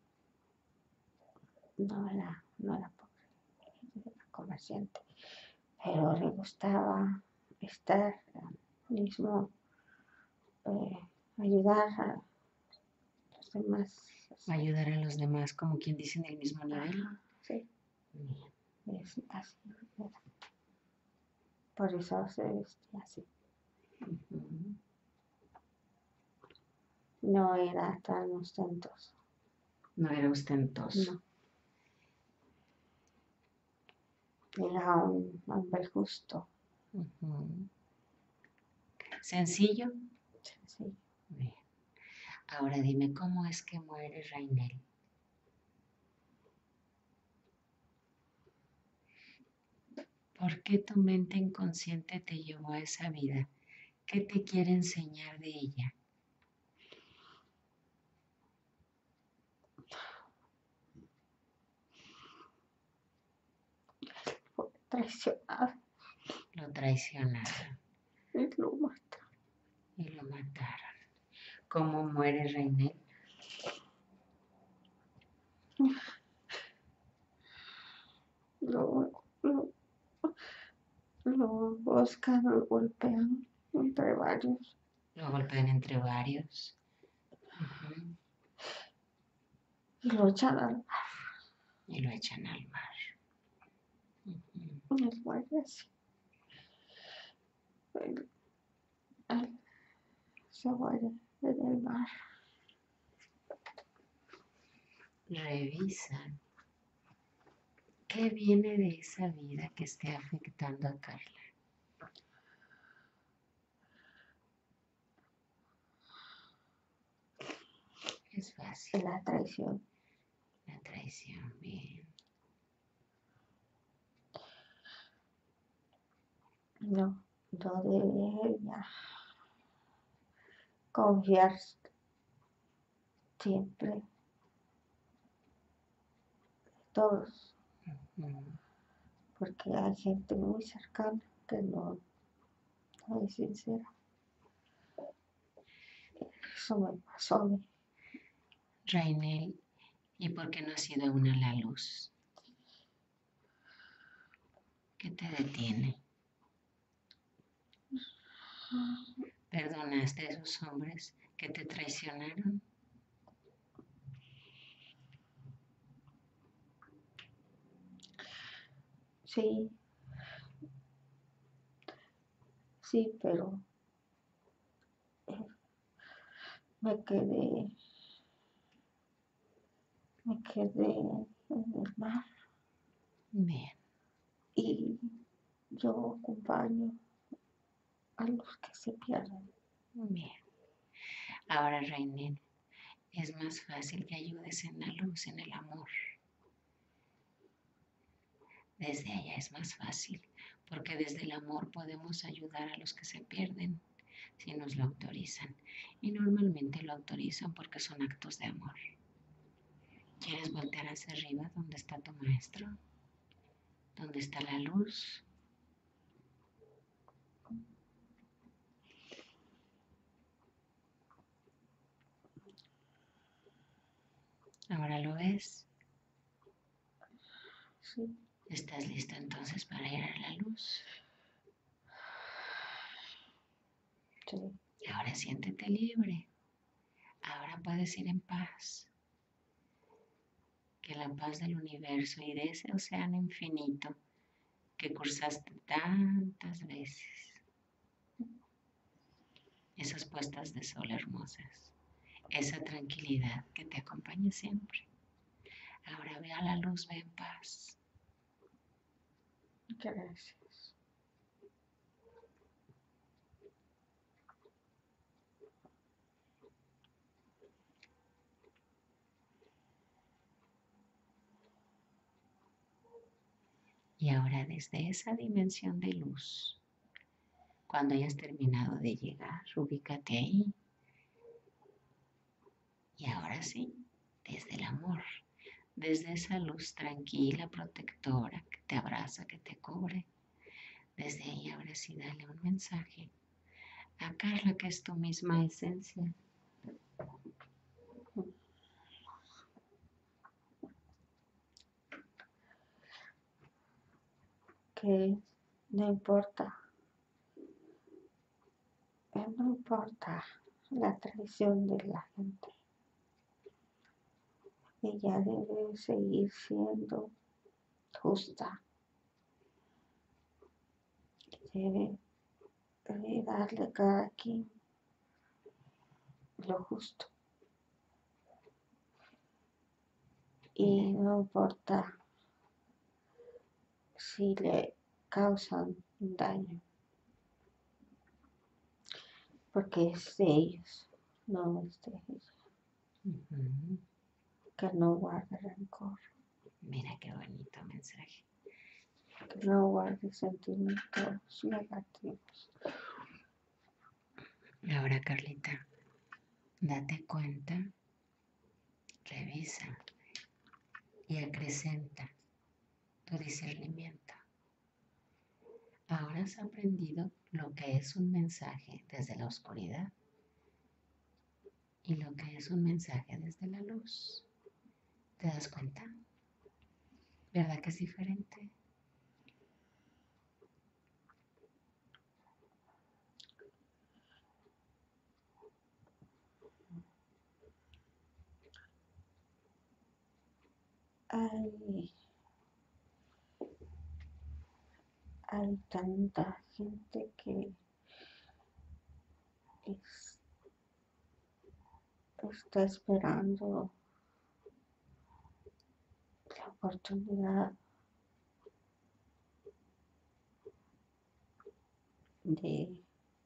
No era pobre. Era comerciante. Pero le gustaba estar mismo, ayudar a los demás. Ayudar a los demás, como quien dice, en el mismo nivel. Sí. Es así. Por eso se vestía así. No era tan ostentoso. No era ostentoso. No. Era un hombre justo. ¿Sencillo? Sencillo. Bien. Ahora dime, ¿cómo es que muere Rainel? ¿Por qué tu mente inconsciente te llevó a esa vida? ¿Qué te quiere enseñar de ella? Fue traicionado. Lo traicionaron. Y lo mataron. Y lo mataron. ¿Cómo muere Rainel? Lo buscan, lo golpean entre varios. Lo golpean entre varios. Y lo echan al mar. Y lo echan al mar. Él muere así. Él se muere en el mar. Revisa qué viene de esa vida que esté afectando a Carla. Es fácil. La traición. La traición, bien. No debe ella confiar siempre en todos. Porque hay gente muy cercana que no es sincera. Eso me pasó a mí. Rainel, ¿y por qué no has ido aún a la luz? ¿Qué te detiene? ¿Perdonaste a esos hombres que te traicionaron? Sí. Sí, pero me quedé en el mar. Bien. Y yo acompaño a los que se pierden. Bien. Ahora, Rainel, es más fácil que ayudes en la luz, en el amor. Desde allá es más fácil, porque desde el amor podemos ayudar a los que se pierden si nos lo autorizan. Y normalmente lo autorizan porque son actos de amor. ¿Quieres voltear hacia arriba donde está tu maestro? ¿Dónde está la luz? ¿Ahora lo ves? Sí. ¿Estás listo entonces para ir a la luz? Sí. Ahora siéntete libre. Ahora puedes ir en paz. Que la paz del universo y de ese océano infinito que cursaste tantas veces, esas puestas de sol hermosas, esa tranquilidad que te acompañe siempre. Ahora ve a la luz, ve en paz. Gracias. Y ahora desde esa dimensión de luz, cuando hayas terminado de llegar, ubícate ahí. Y ahora sí, desde el amor, desde esa luz tranquila, protectora, que te abraza, que te cubre, desde ahí ahora sí dale un mensaje a Carla, que es tu misma esencia. Que no importa, no importa la traición de la gente. Ella debe seguir siendo justa. Debe darle a cada quien lo justo. Y no importa si le causan daño, porque es de ellos, no es de ella. Que no guarde rencor. Mira qué bonito mensaje. Que no guarde sentimientos negativos. Ahora, Carlita, date cuenta, revisa y acrecenta tu discernimiento. Ahora has aprendido lo que es un mensaje desde la oscuridad y lo que es un mensaje desde la luz. ¿Te das cuenta? ¿Verdad que es diferente? Hay tanta gente que está esperando la oportunidad de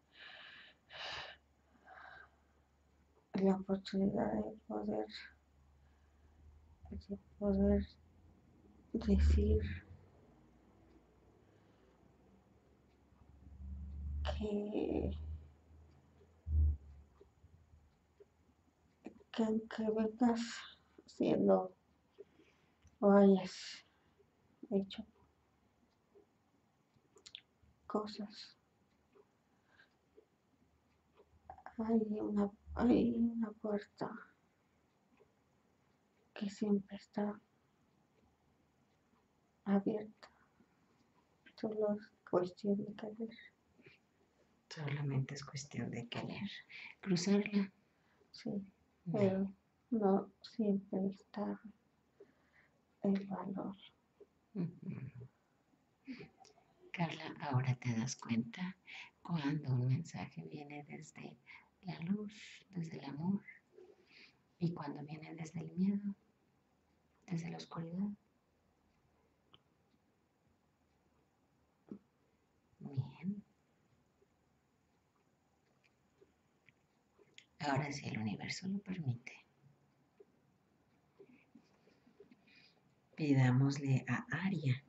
poder decir que aunque vengas haciendo o hayas hecho cosas, hay una puerta que siempre está abierta. Solo es cuestión de querer. Solamente es cuestión de querer cruzarla. Sí, pero no siempre está el valor. Carla, ahora te das cuenta cuando un mensaje viene desde la luz, desde el amor, y cuando viene desde el miedo, desde la oscuridad. Bien. Ahora si el universo lo permite, pidámosle a Aria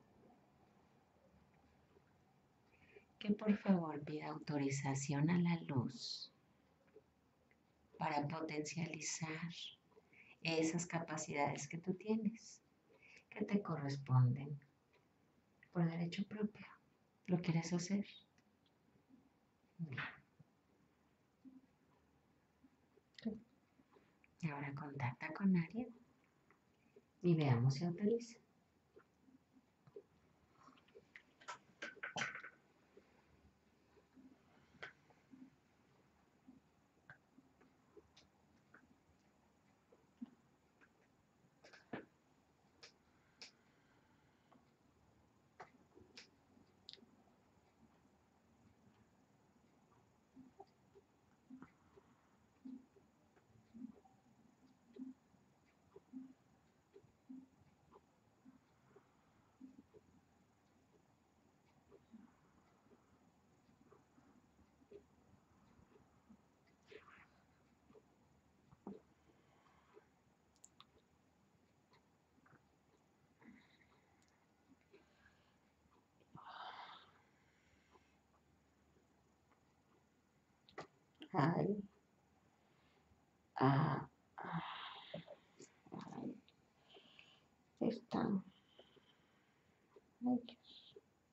que por favor pida autorización a la luz para potencializar esas capacidades que tú tienes, que te corresponden por derecho propio. ¿Lo quieres hacer? Bien. Ahora contacta con Aria y veamos si autoriza. Ahí. Ah, ah, ahí están ellos.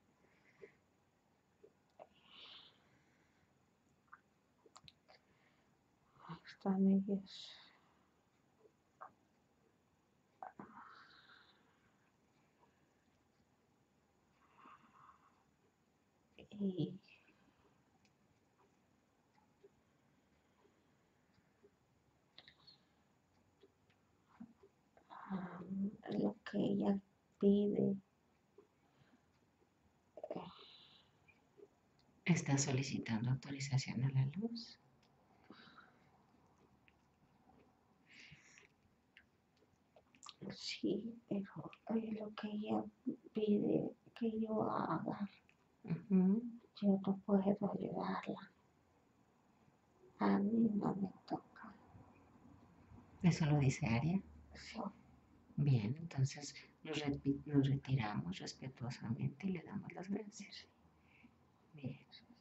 Están ellos. Y lo que ella pide. ¿Está solicitando autorización a la luz? Sí, pero lo que ella pide que yo haga, yo no puedo ayudarla. A mí no me toca. ¿Eso lo dice Aria? Sí. Bien, entonces nos retiramos respetuosamente y le damos las gracias. Bien.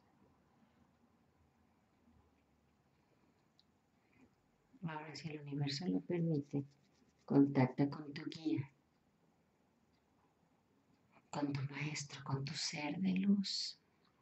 Ahora, si el universo lo permite, contacta con tu guía, con tu maestro, con tu ser de luz.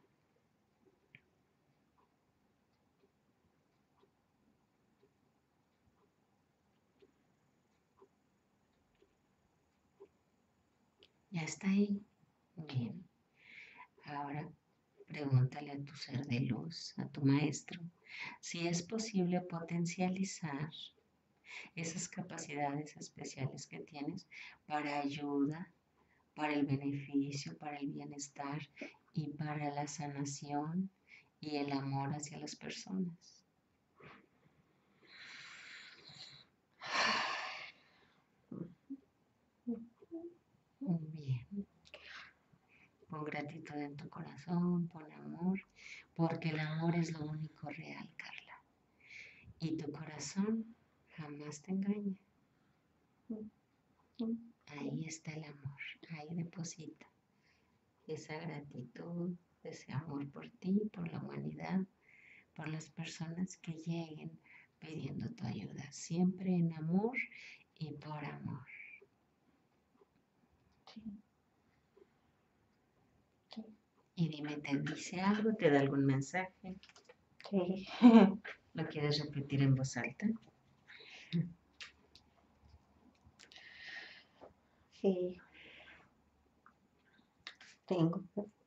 Ya está ahí. Bien. Ahora pregúntale a tu ser de luz, a tu maestro, si es posible potencializar esas capacidades especiales que tienes para ayuda, para el beneficio, para el bienestar y para la sanación y el amor hacia las personas. Bien. Pon gratitud en tu corazón, pon amor, porque el amor es lo único real, Carla. Y tu corazón jamás te engaña. Ahí está el amor, ahí deposita esa gratitud, ese amor por ti, por la humanidad, por las personas que lleguen pidiendo tu ayuda, siempre en amor y por amor. Sí. Sí. Y dime, ¿te dice algo? ¿Te da algún mensaje? Sí. ¿Lo quieres repetir en voz alta? Sí. Tengo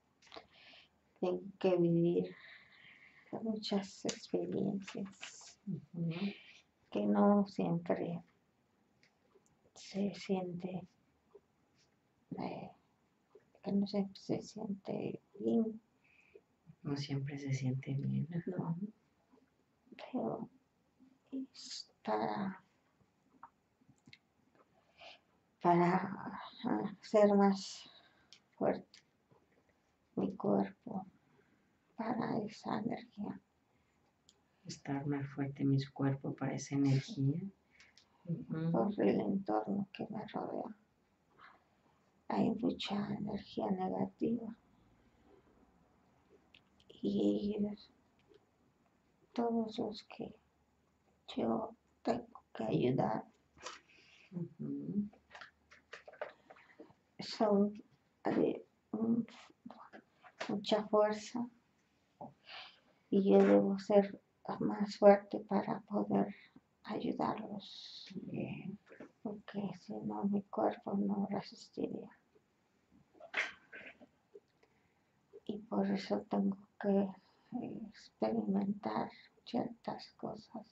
que vivir muchas experiencias que no siempre se siente, que no siempre se siente bien. No siempre se siente bien. No, pero es para ser más fuerte mi cuerpo, para esa energía. Estar más fuerte mi cuerpo para esa energía. Por el entorno que me rodea. Hay mucha energía negativa. Y todos los que yo tengo que ayudar son de mucha fuerza y yo debo ser más fuerte para poder ayudarlos, porque si no mi cuerpo no resistiría. Y por eso tengo que experimentar ciertas cosas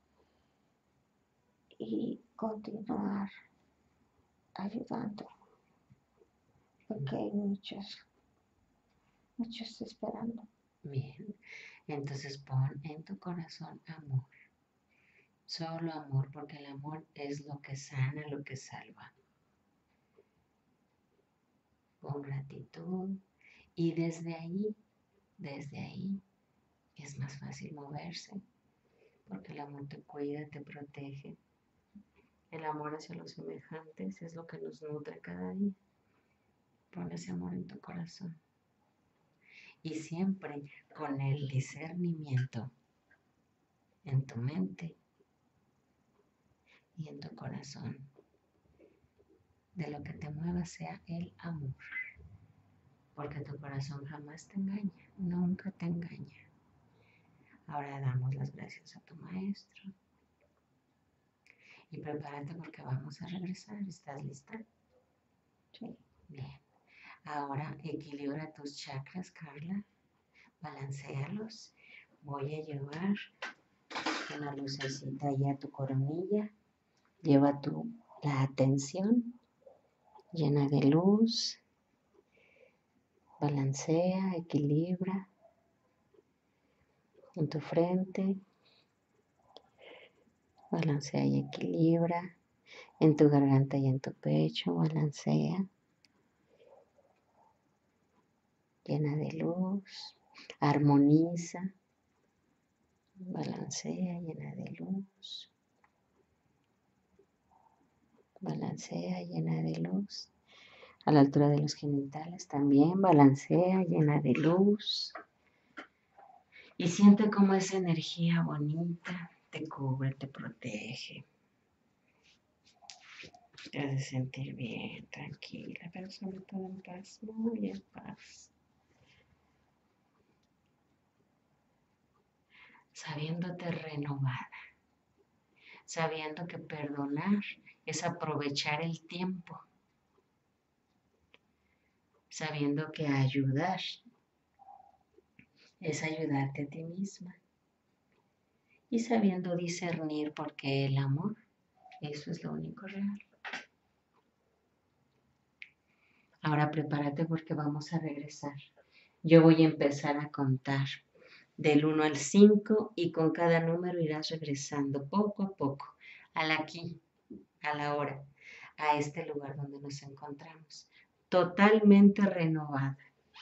y continuar ayudando, porque hay muchos esperando. Bien, entonces pon en tu corazón amor, solo amor, porque el amor es lo que sana, lo que salva. Pon gratitud y desde ahí es más fácil moverse, porque el amor te cuida, te protege. El amor hacia los semejantes es lo que nos nutre cada día. Pon ese amor en tu corazón. Y siempre con el discernimiento en tu mente y en tu corazón. De lo que te mueva sea el amor. Porque tu corazón jamás te engaña, nunca te engaña. Ahora damos las gracias a tu maestro. Y prepárate porque vamos a regresar. ¿Estás lista? Sí. Bien. Ahora equilibra tus chakras, Carla. Balancealos. Voy a llevar una lucecita ahí a tu coronilla. Lleva la atención llena de luz. Balancea, equilibra en tu frente. Balancea y equilibra en tu garganta y en tu pecho. Balancea. Llena de luz. Armoniza. Balancea, llena de luz. Balancea, llena de luz. A la altura de los genitales también. Balancea, llena de luz. Y siente cómo esa energía bonita te cubre, te protege. Te hace sentir bien, tranquila, pero sobre todo en paz, muy en paz. Sabiéndote renovada. Sabiendo que perdonar es aprovechar el tiempo. Sabiendo que ayudar es ayudarte a ti misma. Y sabiendo discernir porque el amor, eso es lo único real. Ahora prepárate porque vamos a regresar. Yo voy a empezar a contar del 1 al 5 y con cada número irás regresando poco a poco al aquí, a la hora, a este lugar donde nos encontramos, totalmente renovada,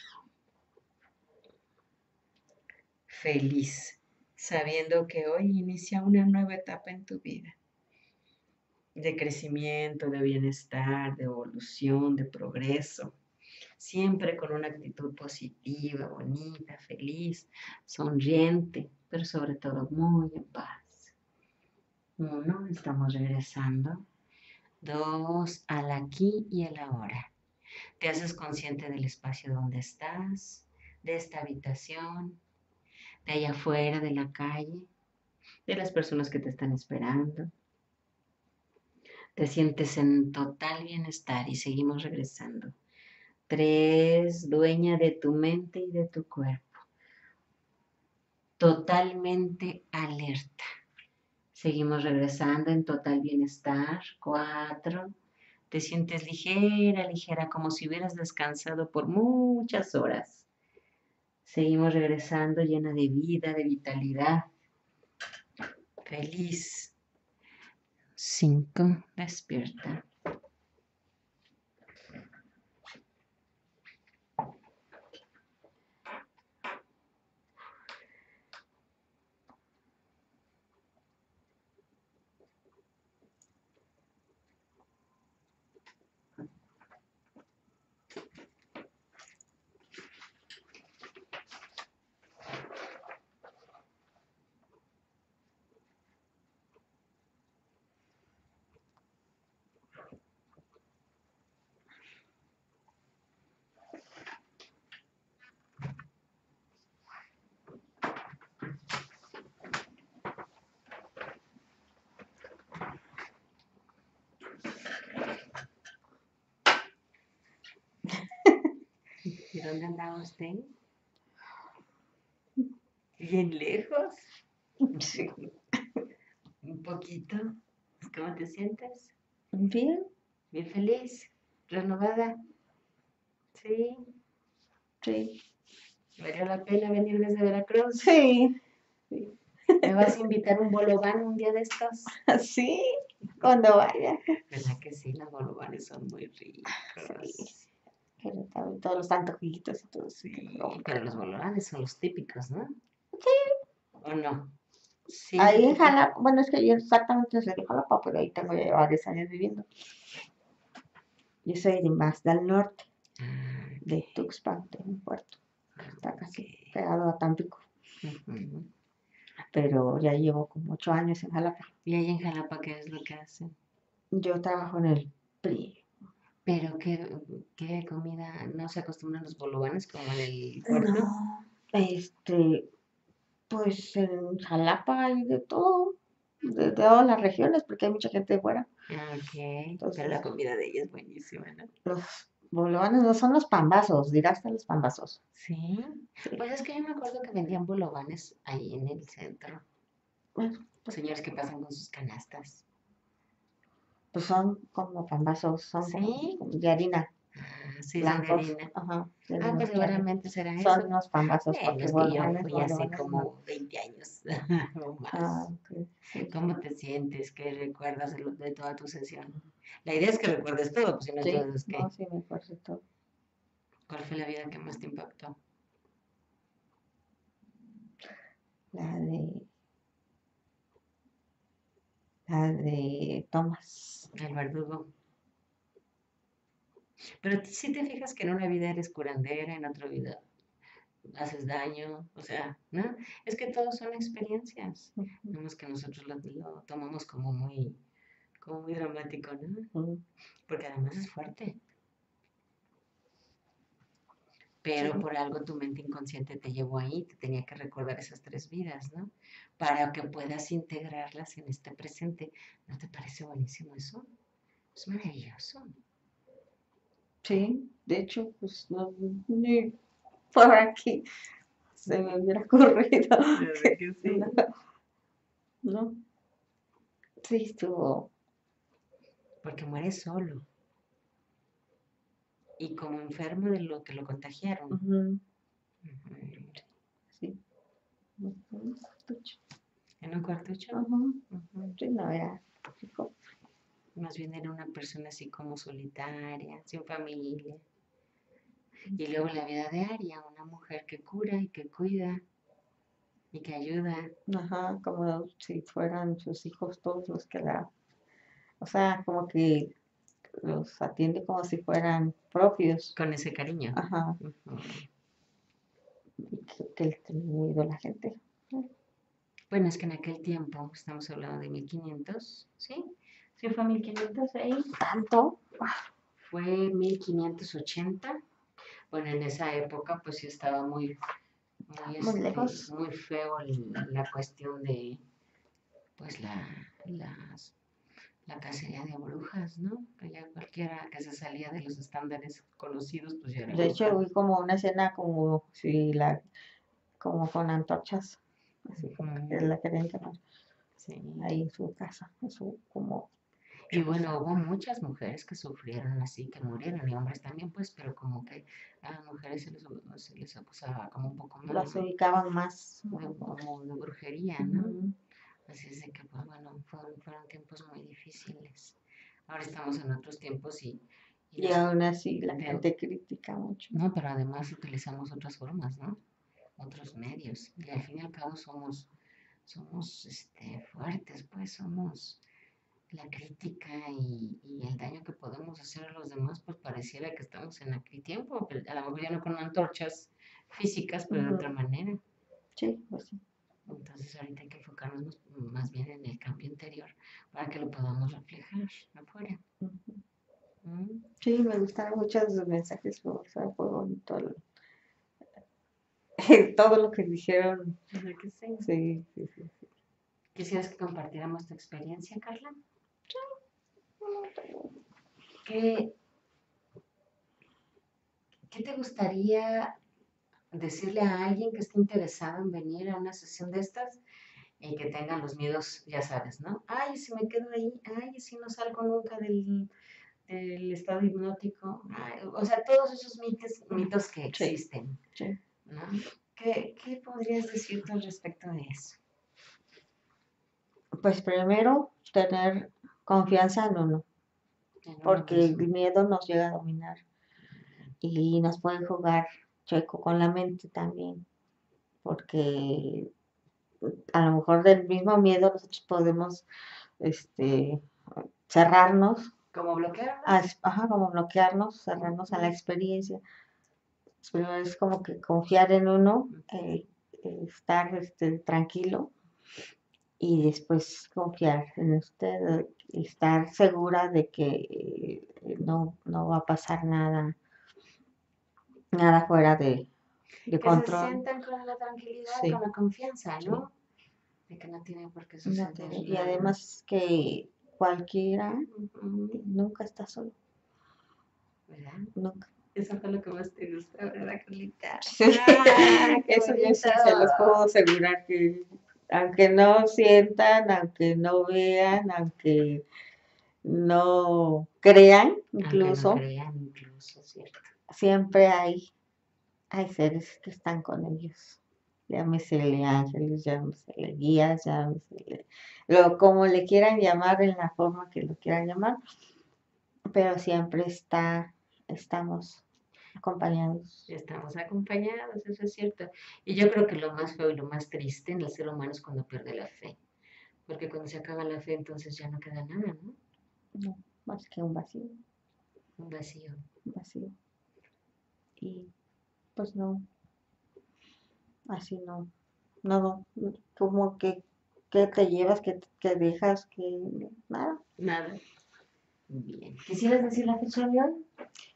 feliz, sabiendo que hoy inicia una nueva etapa en tu vida, de crecimiento, de bienestar, de evolución, de progreso, siempre con una actitud positiva, bonita, feliz, sonriente, pero sobre todo muy en paz. 1, estamos regresando. 2, al aquí y el ahora. Te haces consciente del espacio donde estás, de esta habitación, de allá afuera, de la calle, de las personas que te están esperando. Te sientes en total bienestar y seguimos regresando. 3, dueña de tu mente y de tu cuerpo. Totalmente alerta. Seguimos regresando en total bienestar. 4, te sientes ligera, ligera, como si hubieras descansado por muchas horas. Seguimos regresando llena de vida, de vitalidad. Feliz. 5, despierta. ¿Y dónde andaba usted? ¿Bien lejos? Sí. Un poquito. ¿Cómo te sientes? Bien. Bien feliz, renovada. Sí. Sí. ¿Valió la pena venir desde Veracruz? Sí. ¿Me vas a invitar un bolobán un día de estos? Sí. Cuando vaya. ¿Verdad que sí? Los bolovanes son muy ricos. Sí. Pero también todos los antojitos y todo. Sí, pero los bolovanes son los típicos, ¿no? Sí. ¿O no? Sí, Ahí en típico. Jalapa, bueno, es que yo exactamente soy de Jalapa, pero ahí tengo ya varios años viviendo. Yo soy de más del norte, Ah, de Tuxpan, de un puerto. Está casi ok. pegado a Tampico. Ujú. pero ya llevo como 8 años en Jalapa. ¿Y ahí en Jalapa qué es lo que hacen? Yo trabajo en el PRI. Pero ¿qué comida? ¿No se acostumbran los bolovanes como en el puerto? No, pues en Jalapa hay de todas las regiones, porque hay mucha gente de fuera. Ah, ok, pero la Entonces, comida de ella es buenísima, ¿no? los bolovanes no son los pambazos, dirás que los pambazos. Sí, Sí. pues es que yo me acuerdo que vendían bolovanes ahí en el centro. Bueno, pues, Señores que pasan con sus canastas. pues son como pambazos, son Sí, de harina, ah, sí, son de blancos, harina. ajá, Ah, tienen pues mucha harina. seguramente será Son eso. unos pambazos, Bueno, porque es que yo bolovanes, fui hace bolovanes no. como 20 años o Ah, más. ok, sí. ¿Cómo te sientes? ¿Qué recuerdas de toda tu sesión? La idea es que recuerdes todo, pues si no, Sí, entonces, ¿qué? no, sí me acuerdo de todo. ¿Cuál fue la vida que más te impactó? La de, la de Thomas. El verdugo. Pero si te fijas que en una vida eres curandera, en otra vida haces daño, o sea, ¿no? Es que todos son experiencias. Ujú, Vemos que nosotros lo tomamos como muy dramático, ¿no? ujú. Porque además es fuerte. Pero Sí, por algo tu mente inconsciente te llevó ahí, te tenía que recordar esas tres vidas, ¿no? Para que puedas integrarlas en este presente. ¿No te parece buenísimo eso? Es maravilloso. sí, de hecho, pues no, ni por aquí se me hubiera ocurrido ¿Verdad que que no, sí? no, sí estuvo, Porque mueres solo y como enfermo de lo que lo contagiaron. ujú, Ujú. sí, ujú, estucho, En un cuartucho. ujú, Ujú. sí, no era chico, Más bien era una persona así como solitaria, sin familia. Y luego la vida diaria, una mujer que cura y que cuida y que ayuda ajá, como si fueran sus hijos todos los que o sea, como que los atiende como si fueran propios, con ese cariño. ajá, Ujú. y que les tiene miedo a la gente. Bueno, es que en aquel tiempo, estamos hablando de 1500, ¿sí? Sí, fue 1500 ahí. ¿Tanto? Fue 1580. Bueno, en esa época pues sí estaba Muy lejos. muy feo la cuestión de pues la cacería de brujas, ¿no? Que ya cualquiera que se salía de los estándares conocidos pues ya era De hecho, bruja. vi como una escena como si como con antorchas, así como que Ujú, la querían quemar sí. ahí en su casa, en su como Y bueno, choza. hubo muchas mujeres que sufrieron así, que murieron, y hombres también, pues, pero como que a las mujeres se les acusaba como un poco más, Las ¿no? ubicaban más. Como de brujería, ¿no? Ujú. Así es de que, pues bueno, fueron tiempos muy difíciles. Ahora estamos en otros tiempos y Y aún así la de- gente critica mucho. no, pero además utilizamos otras formas, ¿no? Otros medios. Y al fin y al cabo somos fuertes, pues somos la crítica y el daño que podemos hacer a los demás, pues pareciera que estamos en aquel tiempo, pero a lo mejor ya no con antorchas físicas, pero de otra Ujú. manera. Sí, pues sí. Entonces ahorita hay que enfocarnos más bien en el cambio interior para que lo podamos reflejar afuera. Ujú. ¿Mm? Sí, me gustaron mucho sus mensajes, o sea, fue bonito todo lo que dijeron. ¿Verdad que sí? Sí, sí, sí. ¿Quisieras que compartiéramos tu experiencia, Carla? ¿Qué, qué te gustaría decirle a alguien que esté interesado en venir a una sesión de estas y que tengan los miedos, ya sabes, ¿no? Ay, si me quedo ahí, ay, si no salgo nunca del estado hipnótico, ay, o sea, todos esos mitos que Sí, existen, sí. ¿no? ¿Qué podrías decir tú al respecto de eso? Pues primero, tener confianza en uno, En uno porque el mismo. miedo nos llega a dominar y nos puede jugar chueco con la mente también, porque a lo mejor del mismo miedo nosotros podemos este, cerrarnos, ¿Cómo bloquearlo? ajá, como bloquearnos, cerrarnos a la experiencia. Primero es como que confiar en uno, estar tranquilo y después confiar en usted y estar segura de que no va a pasar nada fuera de Que se control. sientan con la tranquilidad, Sí, con la confianza, sí. ¿no? De que no tiene por qué No suceder tiene- y nada. además que cualquiera Ujú, nunca está solo, ¿verdad? nunca. Eso fue lo que más te gustó, ¿verdad, Carlita? Sí, ¡Ah, qué eso yo sí bonito! se los puedo asegurar que aunque no sientan, aunque no vean, aunque no crean, Aunque no incluso, crean, incluso, ¿cierto? siempre hay seres que están con ellos. Llámesele ángeles, llámesele guías, llámesele, como le quieran llamar en la forma que lo quieran llamar, pero siempre estamos acompañados. Estamos acompañados, eso es cierto. Y yo creo que lo más feo y lo más triste en el ser humano es cuando pierde la fe. Porque cuando se acaba la fe, entonces ya no queda nada, ¿no? No, más que un vacío, Un vacío. un vacío. Y pues no, así no, como que te llevas, que dejas, que nada. Nada. Bien. ¿Quisieras decir la fecha de hoy?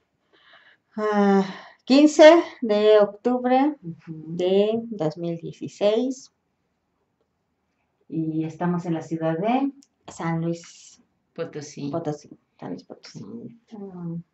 15 de octubre Ujú. de 2016, Y estamos en la ciudad de San Luis Potosí. Potosí, San Luis Potosí. Listo.